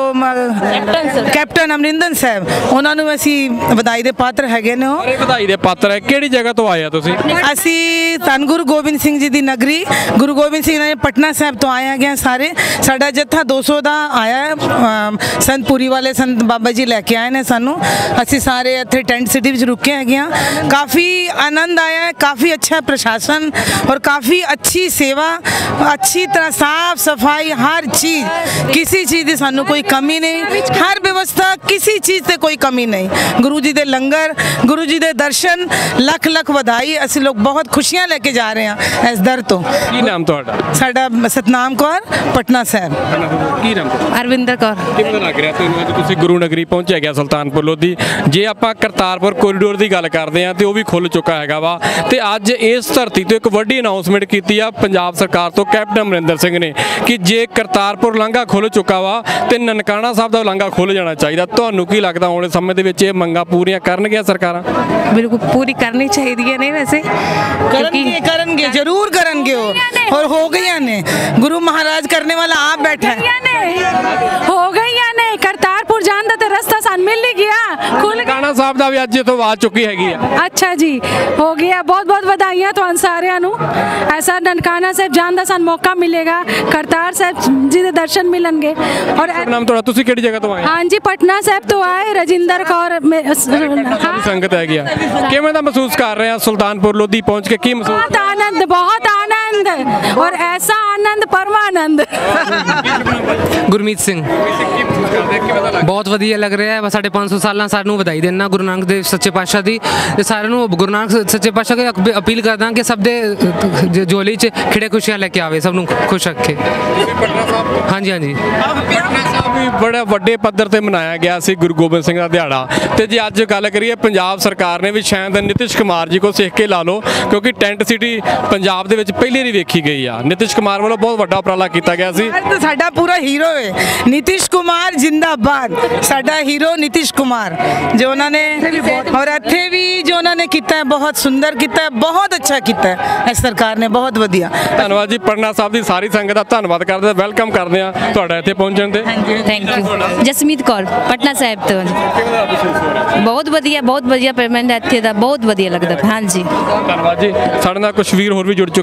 ਕੈਪਟਨ ਅਮਰਿੰਦਰ ਸਾਹਿਬ, ਉਹਨਾਂ ਨੂੰ ਅਸੀਂ ਵਧਾਈ ਦੇ ਪਾਤਰ ਹੈਗੇ ਨੇ। ਉਹ ਵਧਾਈ ਦੇ ਪਾਤਰ ਹੈ। ਕਿਹੜੀ ਜਗ੍ਹਾ ਤੋਂ ਆਏ ਆ ਤੁਸੀਂ? ਅਸੀਂ ਧੰਨ ਗੁਰੂ ਗੋਬਿੰਦ ਸਿੰਘ ਜੀ ਦੀ ਨਗਰੀ ਗੁਰੂ ਗੋਬਿੰਦ ਸਿੰਘ ਨੇ ਪਟਨਾ ਸਾਹਿਬ ਤੋਂ ਆਏ ਹੈਗੇ ਸਾਰੇ। ਸਾਡਾ ਜੱਥਾ 200 ਦਾ ਆਇਆ, ਸੰਤ ਪੁਰੀ ਵਾਲੇ ਸੰਤ ਬਾਬਾ ਜੀ ਲੈ ਕੇ ਆਏ ਨੇ ਸਾਨੂੰ। ਅਸੀਂ ਸਾਰੇ ਇੱਥੇ ਟੈਂਟ ਸਿਟੀ ਵਿੱਚ ਰੁਕੇ ਹੈਗੇ ਆ। ਕਾਫੀ ਆਨੰਦ ਆਇਆ, ਕਾਫੀ अच्छा प्रशासन और काफ़ी अच्छी सेवा, अच्छी तरह साफ सफाई, हर चीज़, किसी चीज़ की सानू कोई कमी नहीं, हर व्यवस्था, किसी चीज़ से कोई कमी नहीं। गुरु जी दे लंगर, गुरु जी दे दर्शन, लख लख ਵਧਾਈ। ਅਸੀਂ ਲੋਕ ਬਹੁਤ ਖੁਸ਼ੀਆਂ ਲੈ ਕੇ ਜਾ ਰਹੇ ਹਾਂ ਇਸ ਦਰ ਤੋਂ। ਕੀ ਨਾਮ ਤੁਹਾਡਾ? ਸਾਡਾ ਸਤਨਾਮ ਕੌਰ, ਪਟਨਾ ਸਾਹਿਬ। ਕੀ ਨਾਮ? ਅਰਵਿੰਦਰ ਕੌਰ। ਕਿਵੇਂ ਲੱਗ ਰਿਹਾ ਤੁਹਾਨੂੰ ਅੱਜ ਤੁਸੀਂ ਗੁਰੂ ਨਗਰੀ ਪਹੁੰਚਿਆ ਗਿਆ ਸੁਲਤਾਨਪੁਰ ਲੋਧੀ? ਜੇ ਆਪਾਂ ਕਰਤਾਰਪੁਰ ਕੋਰੀਡੋਰ ਦੀ ਗੱਲ ਕਰਦੇ ਹਾਂ ਤੇ ਉਹ ਵੀ ਖੁੱਲ ਚੁੱਕਾ ਹੈਗਾ ਵਾ, ਤੇ ਅੱਜ ਇਸ ਧਰਤੀ ਤੋਂ ਇੱਕ ਵੱਡੀ ਅਨਾਉਂਸਮੈਂਟ ਕੀਤੀ ਆ ਪੰਜਾਬ ਸਰਕਾਰ ਤੋਂ ਕੈਪਟਨ ਅਮਰਿੰਦਰ ਸਿੰਘ ਨੇ ਕਿ ਜੇ ਕਰਤਾਰਪੁਰ ਲਾਂਘਾ ਖੁੱਲ ਚੁੱਕਾ ਵਾ ਤੇ ਨਨਕਾਣਾ ਸਾਹਿਬ ਦਾ ਲਾਂਘਾ ਖੁੱਲ ਜਾਣਾ ਚਾਹੀਦਾ। ਤੁਹਾਨੂੰ ਕੀ ਲੱਗਦਾ ਆਉਣ ਵਾਲੇ ਸਮੇਂ ਦੇ ਵਿੱਚ ਇਹ ਮੰਗਾਂ ਪੂਰੀਆਂ ਕਰਨਗੀਆਂ ਸਰਕਾਰਾਂ? ਬਿਲਕੁਲ ਪੂਰੀ ਕਰਨੀ ਚਾਹੀਦੀ ਨੇ ਵੈਸੇ, ਕਰਨਗੇ ਜ਼ਰੂਰ ਕਰਨਗੇ और हो गई ने। गुरु महाराज करने वाला आप बैठा है, हो गई ने। करतारपुर जान दा ते रास्ता सान मिल ही गया, खुल ननकाना साहब दा भी अज तो आवाज चुकी हैगी है। अच्छा जी, हो गया। बहुत बहुत बधाइयां तो सारिਆਂ ਨੂੰ। ऐसा ननकाना साहब जान दा सान मौका मिलेगा, करतार साहब जी दे दर्शन मिलणगे। और नाम थोड़ा तुसी किहड़ी जगह तो आए? हां जी, पटना साहब तो आए। रजिंदर कौर संगत हैगी आ, किवें दा महसूस कर रहे हैं सुल्तानपुर लोधी पहुंच के? की महसूस? बहुत आनंद, बहुत आनंद, और ऐसा आनंद परमानंद। ਗੁਰਮੀਤ ਸਿੰਘ। ਬਹੁਤ ਵਧੀਆ ਲੱਗ ਰਿਹਾ ਹੈ। ਸਾਡੇ 500 ਸਾਲਾਂ ਸਾਨੂੰ ਵਧਾਈ ਦੇਣਾ ਗੁਰੂ ਨਾਨਕ ਦੇਵ ਸੱਚੇ ਪਾਤਸ਼ਾਹ ਦੀ। ਤੇ ਸਾਰਿਆਂ ਨੂੰ ਗੁਰੂ ਨਾਨਕ ਸੱਚੇ ਪਾਤਸ਼ਾਹ ਕੇ ਅਪੀਲ ਕਰਦਾ ਕਿ ਸਭ ਦੇ ਝੋਲੀ 'ਚ ਖਿੜੇ ਖੁਸ਼ੀਆਂ ਲੈ ਕੇ ਆਵੇ, ਸਭ ਨੂੰ ਖੁਸ਼ ਰੱਖੇ। ਹਾਂਜੀ ਹਾਂਜੀ, ਪਟਨਾ ਸਾਹਿਬ ਵੀ ਬੜੇ ਵੱਡੇ ਪੱਧਰ ਤੇ ਮਨਾਇਆ ਗਿਆ ਸੀ ਗੁਰੂ ਗੋਬਿੰਦ ਸਿੰਘ ਦਾ ਦਿਹਾੜਾ। ਤੇ ਜੇ ਅੱਜ ਗੱਲ ਕਰੀਏ ਪੰਜਾਬ ਸਰਕਾਰ ਨੇ ਵੀ ਸ਼ਾਇਦ ਨਿਤਿਸ਼ ਕੁਮਾਰ ਜੀ ਕੋ ਸਿੱਖ ਕੇ ਲਾ ਲਓ, ਕਿਉਂਕਿ ਟੈਂਟ ਸਿਟੀ ਪੰਜਾਬ ਦੇ ਵਿੱਚ ਪਹਿਲੀ ਵਾਰੀ ਵੇਖੀ ਗਈ ਆ। ਨਿਤਿਸ਼ ਕੁਮਾਰ ਵੱਲੋਂ ਬਹੁਤ ਵੱਡਾ ਉਪਰਾਲਾ ਕੀਤਾ ਗਿਆ ਸੀ। ਸਾਡਾ ਪੂਰਾ ਹੀਰੋ ਹੈ ਨਿਤਿਸ਼ ਕੁਮਾਰ, ਜਿੰਦਾਬਾਦ। ਸਾਡਾ ਹੀਰੋ ਨਿਤਿਸ਼ ਕੁਮਾਰ, ਜੋ ਉਹਨਾਂ ਨੇ ਔਰ ਇੱਥੇ ਵੀ ਜੋ ਉਹਨਾਂ ਨੇ ਕੀਤਾ ਹੈ ਬਹੁਤ ਸੁੰਦਰ ਕੀਤਾ ਹੈ, ਬਹੁਤ ਅੱਛਾ ਕੀਤਾ ਹੈ ਇਸ ਸਰਕਾਰ ਨੇ, ਬਹੁਤ ਵਧੀਆ। ਧੰਨਵਾਦ ਜੀ। ਪਟਨਾ ਸਾਹਿਬ ਦੀ ਸਾਰੀ ਸੰਗਤ ਦਾ ਧੰਨਵਾਦ ਕਰਦੇ ਹਾਂ, ਵੈਲਕਮ ਕਰਦੇ ਹਾਂ ਤੁਹਾਡਾ ਇੱਥੇ ਪਹੁੰਚਣ ਤੇ। Thank you. जसमीत कौर, पटना साहब तो बहुत वधिया, बहुत वधिया पेमेंट है इत्थे दा, बहुत वधिया लगदा। हाँ जी, धन्यवाद जी। साडे नाल कुछ वीर होर भी जुड़ चुके हैं, की कहना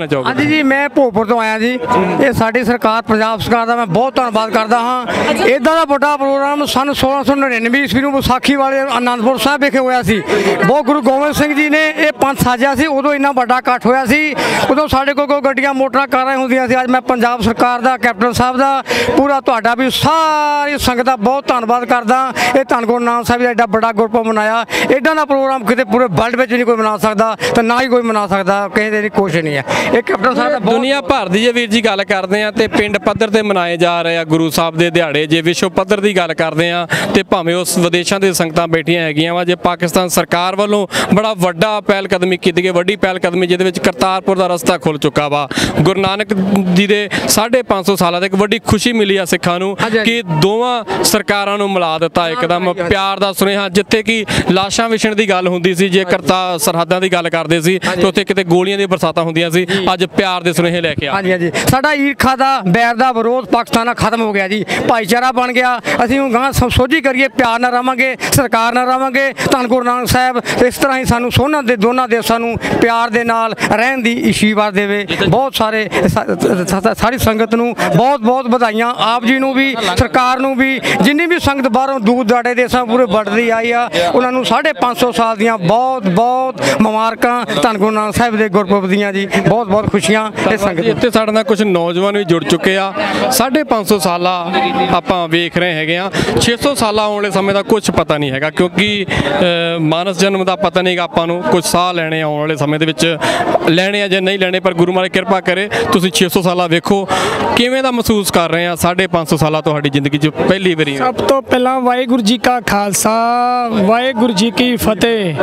ਕਹਿਣਾ ਚਾਹੋਗੇ? ਹਾਂਜੀ ਜੀ, ਮੈਂ ਭੋਪੁਰ ਤੋਂ ਆਇਆ ਜੀ। ਇਹ ਸਾਡੀ ਸਰਕਾਰ, ਪੰਜਾਬ ਸਰਕਾਰ ਦਾ ਮੈਂ ਬਹੁਤ ਧੰਨਵਾਦ ਕਰਦਾ ਹਾਂ। ਇੱਦਾਂ ਦਾ ਵੱਡਾ ਪ੍ਰੋਗਰਾਮ ਸਨ 1699 ਈਸਵੀ ਨੂੰ ਵਿਸਾਖੀ ਵਾਲੇ ਅਨੰਦਪੁਰ ਸਾਹਿਬ ਵਿਖੇ ਹੋਇਆ ਸੀ। ਬਹੁਤ ਗੁਰੂ ਗੋਬਿੰਦ ਸਿੰਘ ਜੀ ਨੇ ਇਹ ਪੰਥ ਸਾਜਿਆ ਸੀ। ਉਦੋਂ ਇੰਨਾ ਵੱਡਾ ਇਕੱਠ ਹੋਇਆ ਸੀ। ਉਦੋਂ ਸਾਡੇ ਕੋਲ ਕੋਈ ਗੱਡੀਆਂ ਮੋਟਰਾਂ ਕਾਰਾਂ ਹੁੰਦੀਆਂ ਸੀ। ਅੱਜ ਮੈਂ ਪੰਜਾਬ ਸਰਕਾਰ ਦਾ, ਕੈਪਟਨ ਸਾਹਿਬ ਦਾ, ਪੂਰਾ ਤੁਹਾਡਾ ਵੀ ਸਾਰੀ ਸੰਗਤ ਦਾ ਬਹੁਤ ਧੰਨਵਾਦ ਕਰਦਾ। ਇਹ ਧੰਨ ਗੁਰੂ ਨਾਨਕ ਸਾਹਿਬ ਦਾ ਐਡਾ ਵੱਡਾ ਗੁਰਪੁਰਬ ਮਨਾਇਆ। ਇੱਦਾਂ ਦਾ ਪ੍ਰੋਗਰਾਮ ਕਿਤੇ ਪੂਰੇ ਵਰਲਡ ਵਿੱਚ ਨਹੀਂ ਕੋਈ ਮਨਾ ਸਕਦਾ ਤੇ ਨਾ ਹੀ ਕੋਈ ਮਨਾ ਸਕਦਾ। ਕਿਸੇ ਦੀ ਕੋਸ਼ਿਸ਼ ਨਹੀਂ ਹੈ। ਇਹ ਕੈਪਟਨ ਸਾਹਿਬ ਦਾ ਦੁਨੀਆ ਭਰ ਦੀ ਜੇ ਵੀਰ ਜੀ ਗੱਲ ਕਰਦੇ ਆ ਤੇ ਪਿੰਡ ਪੱਧਰ ਤੇ ਮਨਾਏ ਜਾ ਰਹੇ ਆ ਗੁਰੂ ਸਾਹਿਬ ਦੇ ਦਿਹਾੜੇ। ਜੇ ਵਿਸ਼ਵ ਪੱਧਰ ਦੀ ਗੱਲ ਕਰਦੇ ਆ ਤੇ ਭਾਵੇਂ ਉਸ ਵਿਦੇਸ਼ਾਂ ਦੇ ਸੰਗਤਾਂ ਬੈਠੀਆਂ ਹੈਗੀਆਂ ਵਾ, ਜੇ ਪਾਕਿਸਤਾਨ ਸਰਕਾਰ ਵੱਲੋਂ ਬੜਾ ਵੱਡਾ ਪਹਿਲ ਕਦਮੀ ਕੀਤੀ ਗਈ, ਵੱਡੀ ਪਹਿਲ ਕਦਮੀ ਜਿਹਦੇ ਵਿੱਚ ਕਰਤਾਰਪੁਰ ਦਾ ਰਸਤਾ ਖੁੱਲ ਚੁੱਕਾ ਵਾ। ਗੁਰੂ ਨਾਨਕ ਜੀ ਦੇ 550 ਸਾਲਾਂ ਤੇ ਇੱਕ ਵੱਡੀ ਖੁਸ਼ੀ ਮਿਲੀ ਆ ਸਿੱਖਾਂ ਨੂੰ ਕਿ ਦੋਵਾਂ ਸਰਕਾਰਾਂ ਨੂੰ ਮਿਲਾ ਦਿੱਤਾ ਇੱਕਦਮ ਪਿਆਰ ਦਾ ਸੁਨੇਹਾ। ਜਿੱਥੇ ਕਿ ਲਾਸ਼ਾਂ ਵਿਛਣ ਦੀ ਗੱਲ ਹੁੰਦੀ ਸੀ, ਜੇ ਸਰਹੱਦਾਂ ਦੀ ਗੱਲ ਕਰਦੇ ਸੀ ਤੇ ਉੱਥੇ ਕਿਤੇ ਗੋਲੀਆਂ ਦੀਆਂ ਬਰਸਾਤਾਂ ਹੁੰਦੀਆਂ ਸੀ, ਅੱਜ ਪਿਆਰ ਦੇ ਸੁਨੇਹੇ ਲੈ ਕੇ ਆ। ਹਾਂਜੀ ਹਾਂਜੀ, ਸਾਡਾ ਈਰਖਾ ਦਾ, ਬੈਰ ਦਾ ਵਿਰੋਧ ਪਾਕਿਸਤਾਨ ਨਾਲ ਖਤਮ ਹੋ ਗਿਆ ਜੀ। ਭਾਈਚਾਰਾ ਬਣ ਗਿਆ। ਅਸੀਂ ਹੁਣ ਗਾਂ ਸੋਝੀ ਕਰੀਏ, ਪਿਆਰ ਨਾਲ ਰਵਾਂਗੇ, ਸਰਕਾਰ ਨਾਲ ਰਵਾਂਗੇ। ਧੰਨ ਗੁਰੂ ਨਾਨਕ ਸਾਹਿਬ ਇਸ ਤਰ੍ਹਾਂ ਹੀ ਸਾਨੂੰ ਸੋਹਣਾ ਦੇ ਦੋਨਾਂ ਦੇਸ਼ਾਂ ਨੂੰ ਪਿਆਰ ਦੇ ਨਾਲ ਰਹਿਣ ਦੀ ਅਸ਼ੀਰਵਾਦ ਦੇਵੇ। ਬਹੁਤ ਸਾਰੇ ਸਾਰੀ ਸੰਗਤ ਨੂੰ ਬਹੁਤ ਬਹੁਤ ਵਧਾਈਆਂ। ਆਪ ਜੀ ਨੂੰ ਵੀ, ਸਰਕਾਰ ਨੂੰ ਵੀ, ਜਿੰਨੀ ਵੀ ਸੰਗਤ ਬਾਹਰੋਂ ਦੂਰ ਦਾੜੇ ਦੇਸ਼ਾਂ ਪੂਰੇ ਵੱਡਦੀ ਆਈ ਆ, ਉਹਨਾਂ ਨੂੰ 550 ਸਾਲ ਦੀਆਂ ਬਹੁਤ ਬਹੁਤ ਮੁਬਾਰਕਾਂ। ਧੰਨ ਗੁਰੂ ਨਾਨਕ ਸਾਹਿਬ ਦੇ ਗੁਰਪੁਰਬ ਦੀਆਂ ਜੀ ਬਹੁਤ ਬਹੁਤ ਖੁਸ਼ੀਆਂ ਇਸ ਸੰਗਤ ਨੂੰ। ਇੱਥੇ ਸਾਡੇ ਨਾਲ ਕੁਝ ਨੌਜਵਾਨ ਵੀ ਜੁੜ ਚੁੱਕੇ ਆ। 550 ਸਾਲਾ ਆਪਾਂ ਵੇਖ ਰਹੇ ਹੈਗੇ ਆ। 600 ਸਾਲਾਂ ਆਉਣ ਵਾਲੇ ਸਮੇਂ ਦਾ ਕੁਝ ਪਤਾ ਨਹੀਂ ਹੈਗਾ, ਕਿਉਂਕਿ ਮਾਨਸ ਜਨਮ ਦਾ ਪਤਾ ਨਹੀਂਗਾ ਆਪਾਂ ਨੂੰ। ਕੁਝ ਸਾਹ ਲੈਣੇ ਆਉਣ ਵਾਲੇ ਸਮੇਂ ਦੇ ਵਿੱਚ ਲੈਣੇ ਆ ਜਾਂ ਨਹੀਂ ਲੈਣੇ, ਪਰ ਗੁਰੂ ਮਹਾਰਾਜ ਕਿਰਪਾ ਕਰੇ ਤੁਸੀਂ 600 ਸਾਲਾਂ ਵੇਖੋ। ਕਿਵੇਂ ਦਾ ਮਹਿਸੂਸ ਕਰ ਰਹੇ ਆ 550 ਸਾਲਾਂ ਤੁਹਾਡੀ ਜ਼ਿੰਦਗੀ 'ਚ ਪਹਿਲੀ ਵਾਰੀ? ਸਭ ਤੋਂ ਪਹਿਲਾਂ ਵਾਹਿਗੁਰੂ ਜੀ ਕਾ ਖਾਲਸਾ, ਵਾਹਿਗੁਰੂ ਜੀ ਕੀ ਫਤਿਹ।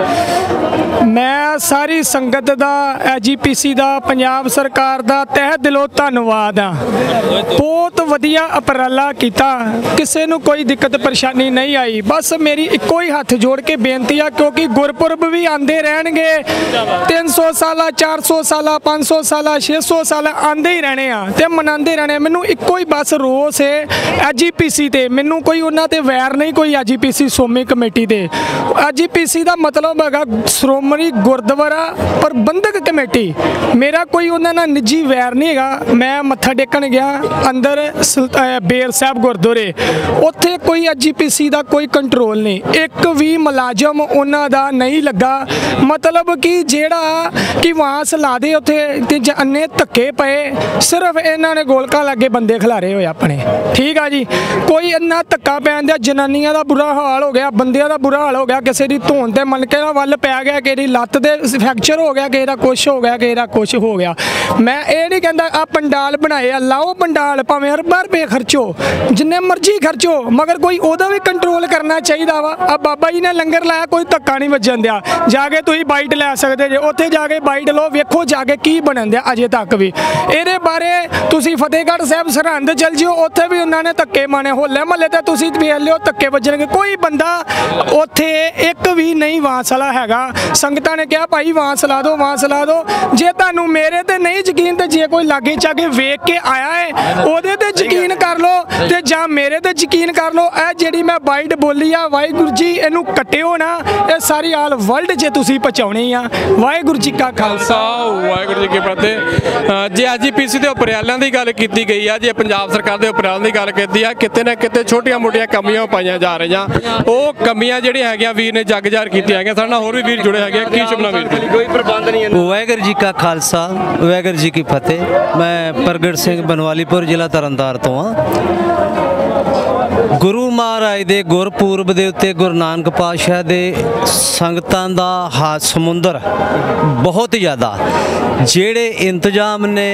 ਮੈਂ ਸਾਰੀ ਸੰਗਤ ਦਾ, ਐਜੀਪੀਸੀ ਦਾ, ਪੰਜਾਬ ਸਰਕਾਰ ਦਾ ਤਹਿ ਦਿਲੋਂ ਧੰਨਵਾਦ ਆ। ਬਹੁਤ ਵਧੀਆ ਉਪਰਾਲਾ ਕੀਤਾ। ਕਿਸੇ ਨੂੰ ਕੋਈ ਦਿੱਕਤ ਪਰੇਸ਼ਾਨੀ ਨਹੀਂ ਆਈ। ਬਸ ਮੇਰੀ ਇੱਕੋ ਹੀ ਹੱਥ ਜੋੜ ਕੇ ਬੇਨਤੀ ਆ, ਕਿਉਂਕਿ ਗੁਰਪੁਰਬ ਵੀ ਆਉਂਦੇ ਰਹਿਣਗੇ। 300 ਸਾਲਾ, 400 ਸਾਲਾ, 500 ਸਾਲਾ, 600 ਸਾਲਾ ਆਉਂਦੇ ਹੀ ਰਹਿਣੇ ਆ ਤੇ ਮਨਾਉਂਦੇ ਰਹਿਣੇ। ਮੈਨੂੰ ਇੱਕੋ ਹੀ ਬਸ ਰੋਸ ਹੈ ਐਜੀਪੀਸੀ ਤੇ। ਮੈਨੂੰ ਕੋਈ ਉਹਨਾਂ ਤੇ ਵੈਰ ਨਹੀਂ, ਕੋਈ ਐਜੀਪੀਸੀ ਸ਼੍ਰੋਮਣੀ ਕਮੇਟੀ ਤੇ। ਐਜੀਪੀਸੀ ਦਾ ਮਤਲਬ ਹੈਗਾ ਸ਼੍ਰੋਮਣੀ ਗੁਰਦੁਆਰਾ ਪ੍ਰਬੰਧਕ ਕਮੇਟੀ। ਮੇਰਾ ਕੋਈ ਉਹਨਾਂ ਨਾਲ ਨਿੱਜੀ ਵੈਰ ਨਹੀਂ ਹੈਗਾ। ਮੈਂ ਮੱਥਾ ਟੇਕਣ ਗਿਆ ਅੰਦਰ ਬੇਰ ਸਾਹਿਬ ਗੁਰਦੁਆਰੇ, ਉੱਥੇ ਕੋਈ ਐਜੀਪੀਸੀ ਦਾ ਕੋਈ ਕੰਟਰੋਲ ਨਹੀਂ। ਇੱਕ ਵੀ ਮੁਲਾਜ਼ਮ ਉਹਨਾਂ ਦਾ ਨਹੀਂ ਲੱਗਾ। ਮਤਲਬ ਕਿ ਜਿਹੜਾ ਕਿ ਵਾਂਸ ਲਾ ਦੇ ਉੱਥੇ ਤੇ ਅੰਨੇ ਧੱਕੇ ਪਏ, ਸਿਰਫ ਇਹਨਾਂ ਨੇ ਗੋਲਕਾਂ ਲਾਗੇ ਬੰਦੇ ਖਿਲਾਰੇ ਹੋਏ ਆਪਣੇ। ਠੀਕ ਆ ਜੀ, ਕੋਈ ਇੰਨਾ ਧੱਕਾ ਪੈਣ ਦਿਆ। ਜਨਾਨੀਆਂ ਦਾ ਬੁਰਾ ਹਾਲ ਹੋ ਗਿਆ, ਬੰਦਿਆਂ ਦਾ ਬੁਰਾ ਹਾਲ ਹੋ ਗਿਆ। ਕਿਸੇ ਦੀ ਧੋਣ ਤੇ ਮਨਕੇ ਦਾ ਵੱਲ ਪੈ ਗਿਆ, ਕਿਸੇ ਦੀ ਲੱਤ ਦੇ ਫ੍ਰੈਕਚਰ ਹੋ ਗਿਆ, ਕਿਸੇ ਦਾ ਕੁਛ ਹੋ ਗਿਆ, ਕਿਸੇ ਦਾ ਕੁਛ ਹੋ ਗਿਆ। ਮੈਂ ਇਹ ਨਹੀਂ ਕਹਿੰਦਾ ਆ ਪੰਡਾਲ ਬਣਾਏ ਆ, ਲਾਓ ਪੰਡਾਲ, ਭਾਵੇਂ ਅਰਬਾਂ ਰੁਪਏ ਖਰਚੋ, ਜਿੰਨੇ ਮਰਜ਼ੀ ਖਰਚੋ, ਮਗਰ ਕੋਈ ਉਹਦਾ ਵੀ ਕੰਟਰੋਲ ਕਰਨਾ ਚਾਹੀਦਾ ਵਾ। ਆ ਬਾਬਾ ਜੀ ਨੇ ਲੰਗਰ ਲਾਇਆ, ਕੋਈ ਧੱਕਾ ਨਹੀਂ ਵੱਜਣ ਦਿਆ। ਜਾ ਕੇ ਤੁਸੀਂ ਬਾਈਟ ਲੈ ਸਕਦੇ ਜੇ, ਉੱਥੇ ਜਾ ਕੇ ਬਾਈਟ ਲਓ, ਵੇਖੋ ਜਾ ਕੇ ਕੀ ਬਣਨ ਦਿਆ ਅਜੇ ਤੱਕ ਵੀ। ਇਹਦੇ ਬਾਰੇ ਤੁਸੀਂ ਫਤਿਹਗੜ੍ਹ ਸਾਹਿਬ ਸਰਹੰਦ ਚੱਲ ਜਿਓ, ਉੱਥੇ ਵੀ ਉਹਨਾਂ ਨੇ ਧੱਕੇ ਮਾਣੇ। ਹੋਲੇ ਮਹੱਲੇ ਤੇ ਤੁਸੀਂ ਵੇਖ ਲਿਓ ਧੱਕੇ ਵੱਜਣਗੇ। ਕੋਈ ਬੰਦਾ ਉੱਥੇ ਇੱਕ ਵੀ ਨਹੀਂ ਵਾਂਸ ਵਾਲਾ ਹੈਗਾ। ਸੰਗਤਾਂ ਨੇ ਕਿਹਾ ਭਾਈ ਵਾਂਸ ਲਾ ਦਿਓ, ਵਾਂਸ ਲਾ ਦਿਓ। ਜੇ ਤੁਹਾਨੂੰ ਮੇਰੇ ਤੇ ਨਹੀਂ ਯਕੀਨ ਤੇ ਜੇ ਕੋਈ ਲਾਗੇ ਚਾਗੇ ਵੇਖ ਕੇ ਆਇਆ ਹੈ ਉਹਦੇ ਤੇ ਯਕੀਨ ਕਰ ਲਓ, ਤੇ ਜਾਂ ਮੇਰੇ ਤੇ ਯਕੀਨ ਕਰ ਲਓ। ਇਹ ਜਿਹੜੀ ਮੈਂ ਬਾਈਟ ਬੋਲੀ ਆ, ਵਾਹਿਗੁਰੂ ਜੀ ਇਹਨੂੰ ਕੱਟਿਓ ਨਾ, ਇਹ ਸਾਰੀ ਆਲ ਵਰਲਡ 'ਚ ਤੁਸੀਂ ਪਹੁੰਚਾਉਣੀ ਆ। ਵਾਹਿਗੁਰੂ ਜੀ ਕਾ ਖਾਲਸਾ, ਵਾਹਿਗੁਰੂ ਜੀ ਕੀ ਫਤਿਹ। ਜੇ ਐਜੀਪੀਸੀ ਦੇ ਉਪਰਾਲਿਆਂ ਦੀ ਗੱਲ ਕੀਤੀ ਗਈ ਆ, ਜੇ ਪੰਜਾਬ ਸਰਕਾਰ ਦੇ ਉਪਰਾਲਿਆਂ ਦੀ ਗੱਲ ਕੀਤੀ ਆ, ਕਿਤੇ ਨਾ ਕਿਤੇ ਛੋਟੀਆਂ ਮੋਟੀਆਂ ਕਮੀਆਂ ਪਾਈਆਂ ਜਾ ਰਹੀਆਂ। ਉਹ ਕਮੀਆਂ ਜਿਹੜੀਆਂ ਹੈਗੀਆਂ ਵੀਰ ਨੇ ਜੱਗ ਜ਼ਾਹਰ ਕੀਤੀਆਂ ਹੈਗੀਆਂ। ਸਾਡੇ ਨਾਲ ਹੋਰ ਵੀ ਵੀਰ ਜੁੜੇ ਹੈਗੇ। ਕੀ ਸ਼ੁਭਨਾ ਵੀਰ? ਕੋਈ ਪ੍ਰਬੰਧ ਨਹੀਂ। ਵਾਹਿਗੁਰੂ ਜੀ ਕਾ ਖਾਲਸਾ, ਵਾਹਿਗੁਰੂ ਜੀ ਕੀ ਫਤਿਹ। ਮੈਂ ਪ੍ਰਗਟ ਸਿੰਘ ਬਨਵਾਲੀਪੁਰ ਜ਼ਿਲ੍ਹਾ ਤਰਨਤਾਰਨ ਤੋਂ ਹਾਂ। ਗੁਰੂ ਮਹਾਰਾਜ ਦੇ ਗੁਰਪੁਰਬ ਦੇ ਉੱਤੇ ਗੁਰੂ ਨਾਨਕ ਪਾਤਸ਼ਾਹ ਦੇ ਸੰਗਤਾਂ ਦਾ ਹਾਥ ਸਮੁੰਦਰ ਬਹੁਤ ਜ਼ਿਆਦਾ। ਜਿਹੜੇ ਇੰਤਜ਼ਾਮ ਨੇ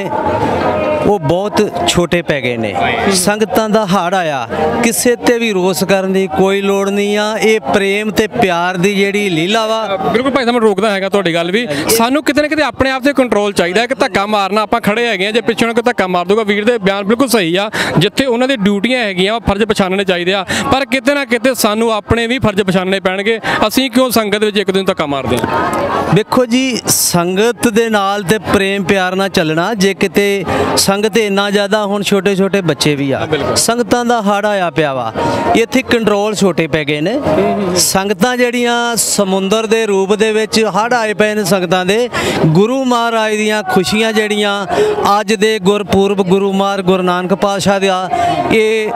ਉਹ ਬਹੁਤ ਛੋਟੇ ਪੈ ਗਏ ਨੇ। ਸੰਗਤਾਂ ਦਾ ਹੜ੍ਹ ਆਇਆ, ਕਿਸੇ ਤੇ ਵੀ ਰੋਸ ਕਰਨ ਦੀ ਕੋਈ ਲੋੜ ਨਹੀਂ ਆ। ਇਹ ਪ੍ਰੇਮ ਤੇ ਪਿਆਰ ਦੀ ਜਿਹੜੀ ਲੀਲਾ ਵਾ। ਬਿਲਕੁਲ ਭਾਈ ਸਾਹਿਬ ਰੋਕਦਾ ਹੈਗਾ ਤੁਹਾਡੀ ਗੱਲ ਵੀ। ਸਾਨੂੰ ਕਿਤੇ ਨਾ ਕਿਤੇ ਆਪਣੇ ਆਪ ਤੇ ਕੰਟਰੋਲ ਚਾਹੀਦਾ ਹੈ ਕਿ ਧੱਕਾ ਮਾਰਨਾ ਆਪਾਂ ਖੜੇ ਹੈਗੇ ਆ, ਜੇ ਪਿੱਛੋਂ ਕੋਈ ਧੱਕਾ ਮਾਰ ਦੂਗਾ। ਵੀਰ ਦੇ ਬਿਆਨ ਬਿਲਕੁਲ ਸਹੀ ਆ। ਜਿੱਥੇ ਉਹਨਾਂ ਦੀ ਡਿਊਟੀਆਂ ਹੈਗੀਆਂ ਉਹ ਫਰਜ਼ ਪਛਾਣਨੇ ਚਾਹੀਦੇ ਆ, ਪਰ ਕਿਤੇ ਨਾ ਕਿਤੇ ਸਾਨੂੰ ਆਪਣੇ ਵੀ ਫਰਜ਼ ਪਛਾਣਨੇ ਪੈਣਗੇ। ਅਸੀਂ ਕਿਉਂ ਸੰਗਤ ਵਿੱਚ ਇੱਕ ਦਿਨ ਧੱਕਾ ਮਾਰਦੇ ਹਾਂ? ਵੇਖੋ ਜੀ, ਸੰਗਤ ਦੇ ਨਾਲ ਤੇ ਪ੍ਰੇਮ ਪਿਆਰ ਨਾਲ ਚੱਲਣਾ। ਜੇ ਕਿਤੇ ਸੰਗਤ ਇੰਨਾ ਜ਼ਿਆਦਾ ਹੁਣ ਛੋਟੇ ਛੋਟੇ ਬੱਚੇ ਵੀ ਆ ਸੰਗਤਾਂ ਦਾ ਹੜ ਆਇਆ ਪਿਆ ਵਾ ਇੱਥੇ ਕੰਟਰੋਲ ਛੋਟੇ ਪੈ ਗਏ ਨੇ ਸੰਗਤਾਂ ਜਿਹੜੀਆਂ ਸਮੁੰਦਰ ਦੇ ਰੂਪ ਦੇ ਵਿੱਚ ਹੜ ਆਏ ਪਏ ਨੇ ਸੰਗਤਾਂ ਦੇ ਗੁਰੂ ਮਹਾਰਾਜ ਦੀਆਂ ਖੁਸ਼ੀਆਂ ਜਿਹੜੀਆਂ ਅੱਜ ਦੇ ਗੁਰਪੁਰਬ ਗੁਰੂ ਨਾਨਕ ਪਾਤਸ਼ਾਹ ਦਾ ਇਹ